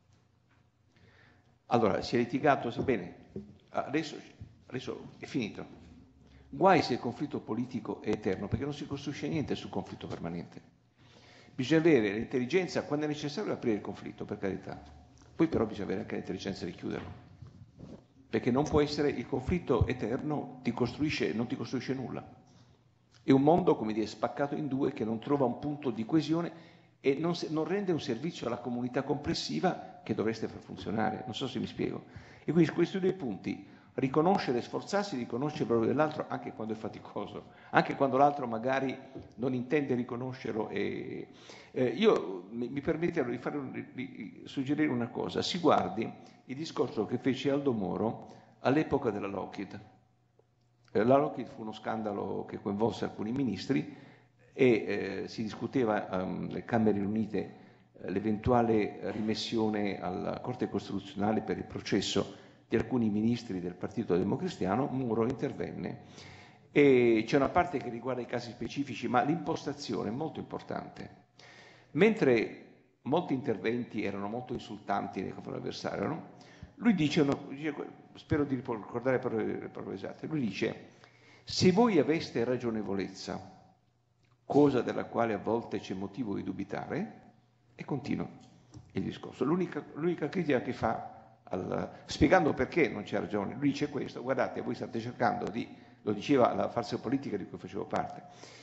Allora, si è litigato, bene, adesso, adesso è finito. Guai se il conflitto politico è eterno, perché non si costruisce niente sul conflitto permanente. Bisogna avere l'intelligenza, quando è necessario aprire il conflitto, per carità. Poi però bisogna avere anche l'intelligenza di chiuderlo. Perché non può essere il conflitto eterno, ti costruisce, non ti costruisce nulla. È un mondo, come dire, spaccato in due, che non trova un punto di coesione e non, non rende un servizio alla comunità complessiva che dovreste far funzionare. Non so se mi spiego. E quindi questi due punti, riconoscere, sforzarsi di riconoscere il valore dell'altro anche quando è faticoso, anche quando l'altro magari non intende riconoscerlo. E, eh, io mi, mi permetto di, fare un, di suggerire una cosa: si guardi il discorso che fece Aldo Moro all'epoca della Lockheed. Eh, la Lockheed fu uno scandalo che coinvolse alcuni ministri e eh, si discuteva alle um, Camere Unite eh, l'eventuale rimessione alla Corte Costituzionale per il processo di alcuni ministri del Partito Democristiano. Muro intervenne e c'è una parte che riguarda i casi specifici, ma l'impostazione è molto importante. Mentre molti interventi erano molto insultanti nei confronti dell'avversario, no? Lui dice, no, dice, spero di ricordare le parole, le parole esatte, lui dice: se voi aveste ragionevolezza, cosa della quale a volte c'è motivo di dubitare, e continua il discorso. L'unica, l'unica critica che fa, al, spiegando perché non c'è ragione, lui dice questo: guardate, voi state cercando di, lo diceva la falsa politica di cui facevo parte,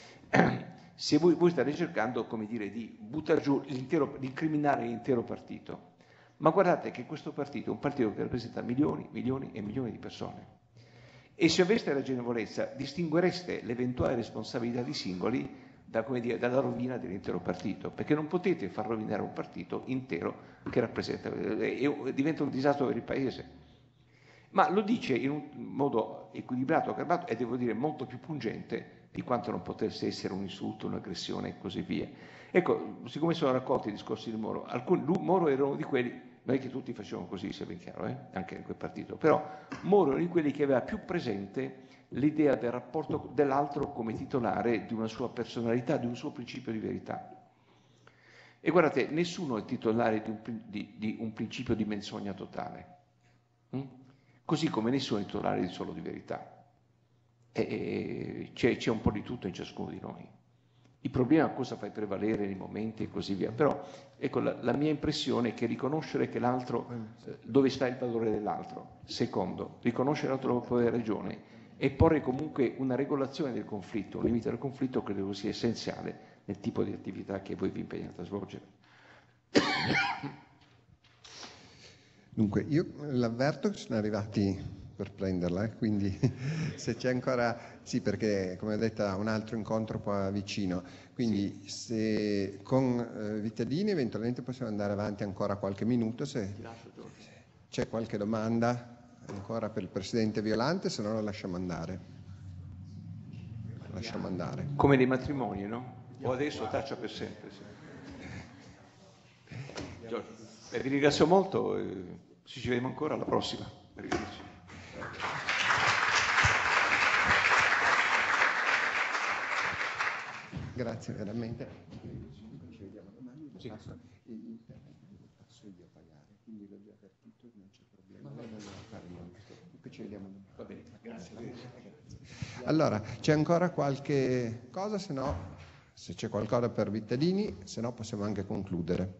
se voi, voi state cercando, come dire, di buttare giù l'intero, di incriminare l'intero partito, ma guardate che questo partito è un partito che rappresenta milioni, milioni e milioni di persone, e se aveste ragionevolezza distinguereste l'eventuale responsabilità di singoli da, come dire, dalla rovina dell'intero partito, perché non potete far rovinare un partito intero che rappresenta, e diventa un disastro per il paese. Ma lo dice in un modo equilibrato, garbato e devo dire molto più pungente di quanto non potesse essere un insulto, un'aggressione e così via. Ecco, siccome sono raccolti i discorsi di Moro, alcuni, Moro era uno di quelli, non è che tutti facevano così, sia ben chiaro, eh? Anche in quel partito, però Moro era uno di quelli che aveva più presente l'idea del rapporto dell'altro come titolare di una sua personalità, di un suo principio di verità. E guardate, nessuno è titolare di un, di, di un principio di menzogna totale, hm? Così come nessuno è titolare di solo di verità. E, e c'è, c'è un po' di tutto in ciascuno di noi. Il problema è cosa fai prevalere nei momenti e così via. Però ecco, la, la mia impressione è che riconoscere che l'altro, eh, dove sta il valore dell'altro. Secondo, riconoscere l'altro dove può avere ragione e porre comunque una regolazione del conflitto, un limite del conflitto, credo sia essenziale nel tipo di attività che voi vi impegnate a svolgere. Dunque, io l'avverto che sono arrivati per prenderla, eh? Quindi se c'è ancora, sì, perché come ho detto un altro incontro qua vicino, quindi sì. Se con eh, Vittadini eventualmente possiamo andare avanti ancora qualche minuto, se c'è qualche domanda ancora per il Presidente Violante, se no lo lasciamo andare. Lo lasciamo andare. Come nei matrimoni, no? O adesso taccia per sempre. Sì. Giorgio, eh, vi ringrazio molto, eh, ci vedremo ancora alla prossima. Arrivederci. Grazie veramente. Sì. Passo io a pagare, quindi l'ho già avvertito, non c'è problema. Comunque ci vediamo. Va bene, grazie. Allora, c'è ancora qualche cosa, se no, se c'è qualcosa per Vittadini, se no possiamo anche concludere.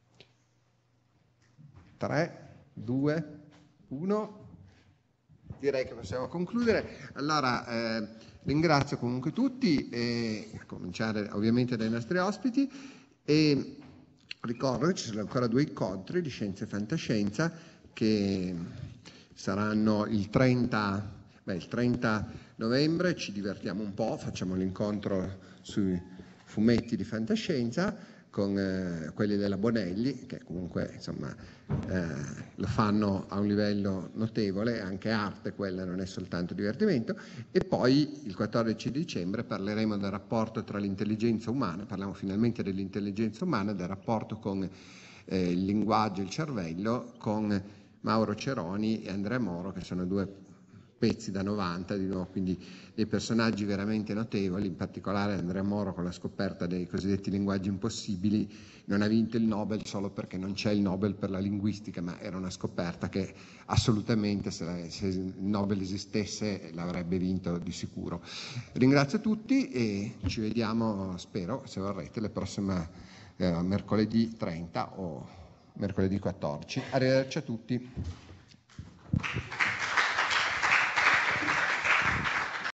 tre, due, uno. Direi che possiamo concludere. Allora, eh, ringrazio comunque tutti, e a cominciare ovviamente dai nostri ospiti, e ricordo che ci sono ancora due incontri di Scienza e Fantascienza che saranno il trenta, beh, il trenta novembre, ci divertiamo un po', facciamo l'incontro sui fumetti di fantascienza con eh, quelli della Bonelli, che comunque insomma eh, lo fanno a un livello notevole, anche arte quella, non è soltanto divertimento. E poi il quattordici dicembre parleremo del rapporto tra l'intelligenza umana, parliamo finalmente dell'intelligenza umana, del rapporto con eh, il linguaggio e il cervello, con Mauro Ceroni e Andrea Moro, che sono due pezzi da novanta di nuovo, quindi dei personaggi veramente notevoli, in particolare Andrea Moro con la scoperta dei cosiddetti linguaggi impossibili. Non ha vinto il Nobel solo perché non c'è il Nobel per la linguistica, ma era una scoperta che assolutamente, se, la, se il Nobel esistesse, l'avrebbe vinto di sicuro. Ringrazio tutti e ci vediamo, spero, se vorrete, le prossime eh, mercoledì trenta o mercoledì quattordici. Arrivederci a tutti.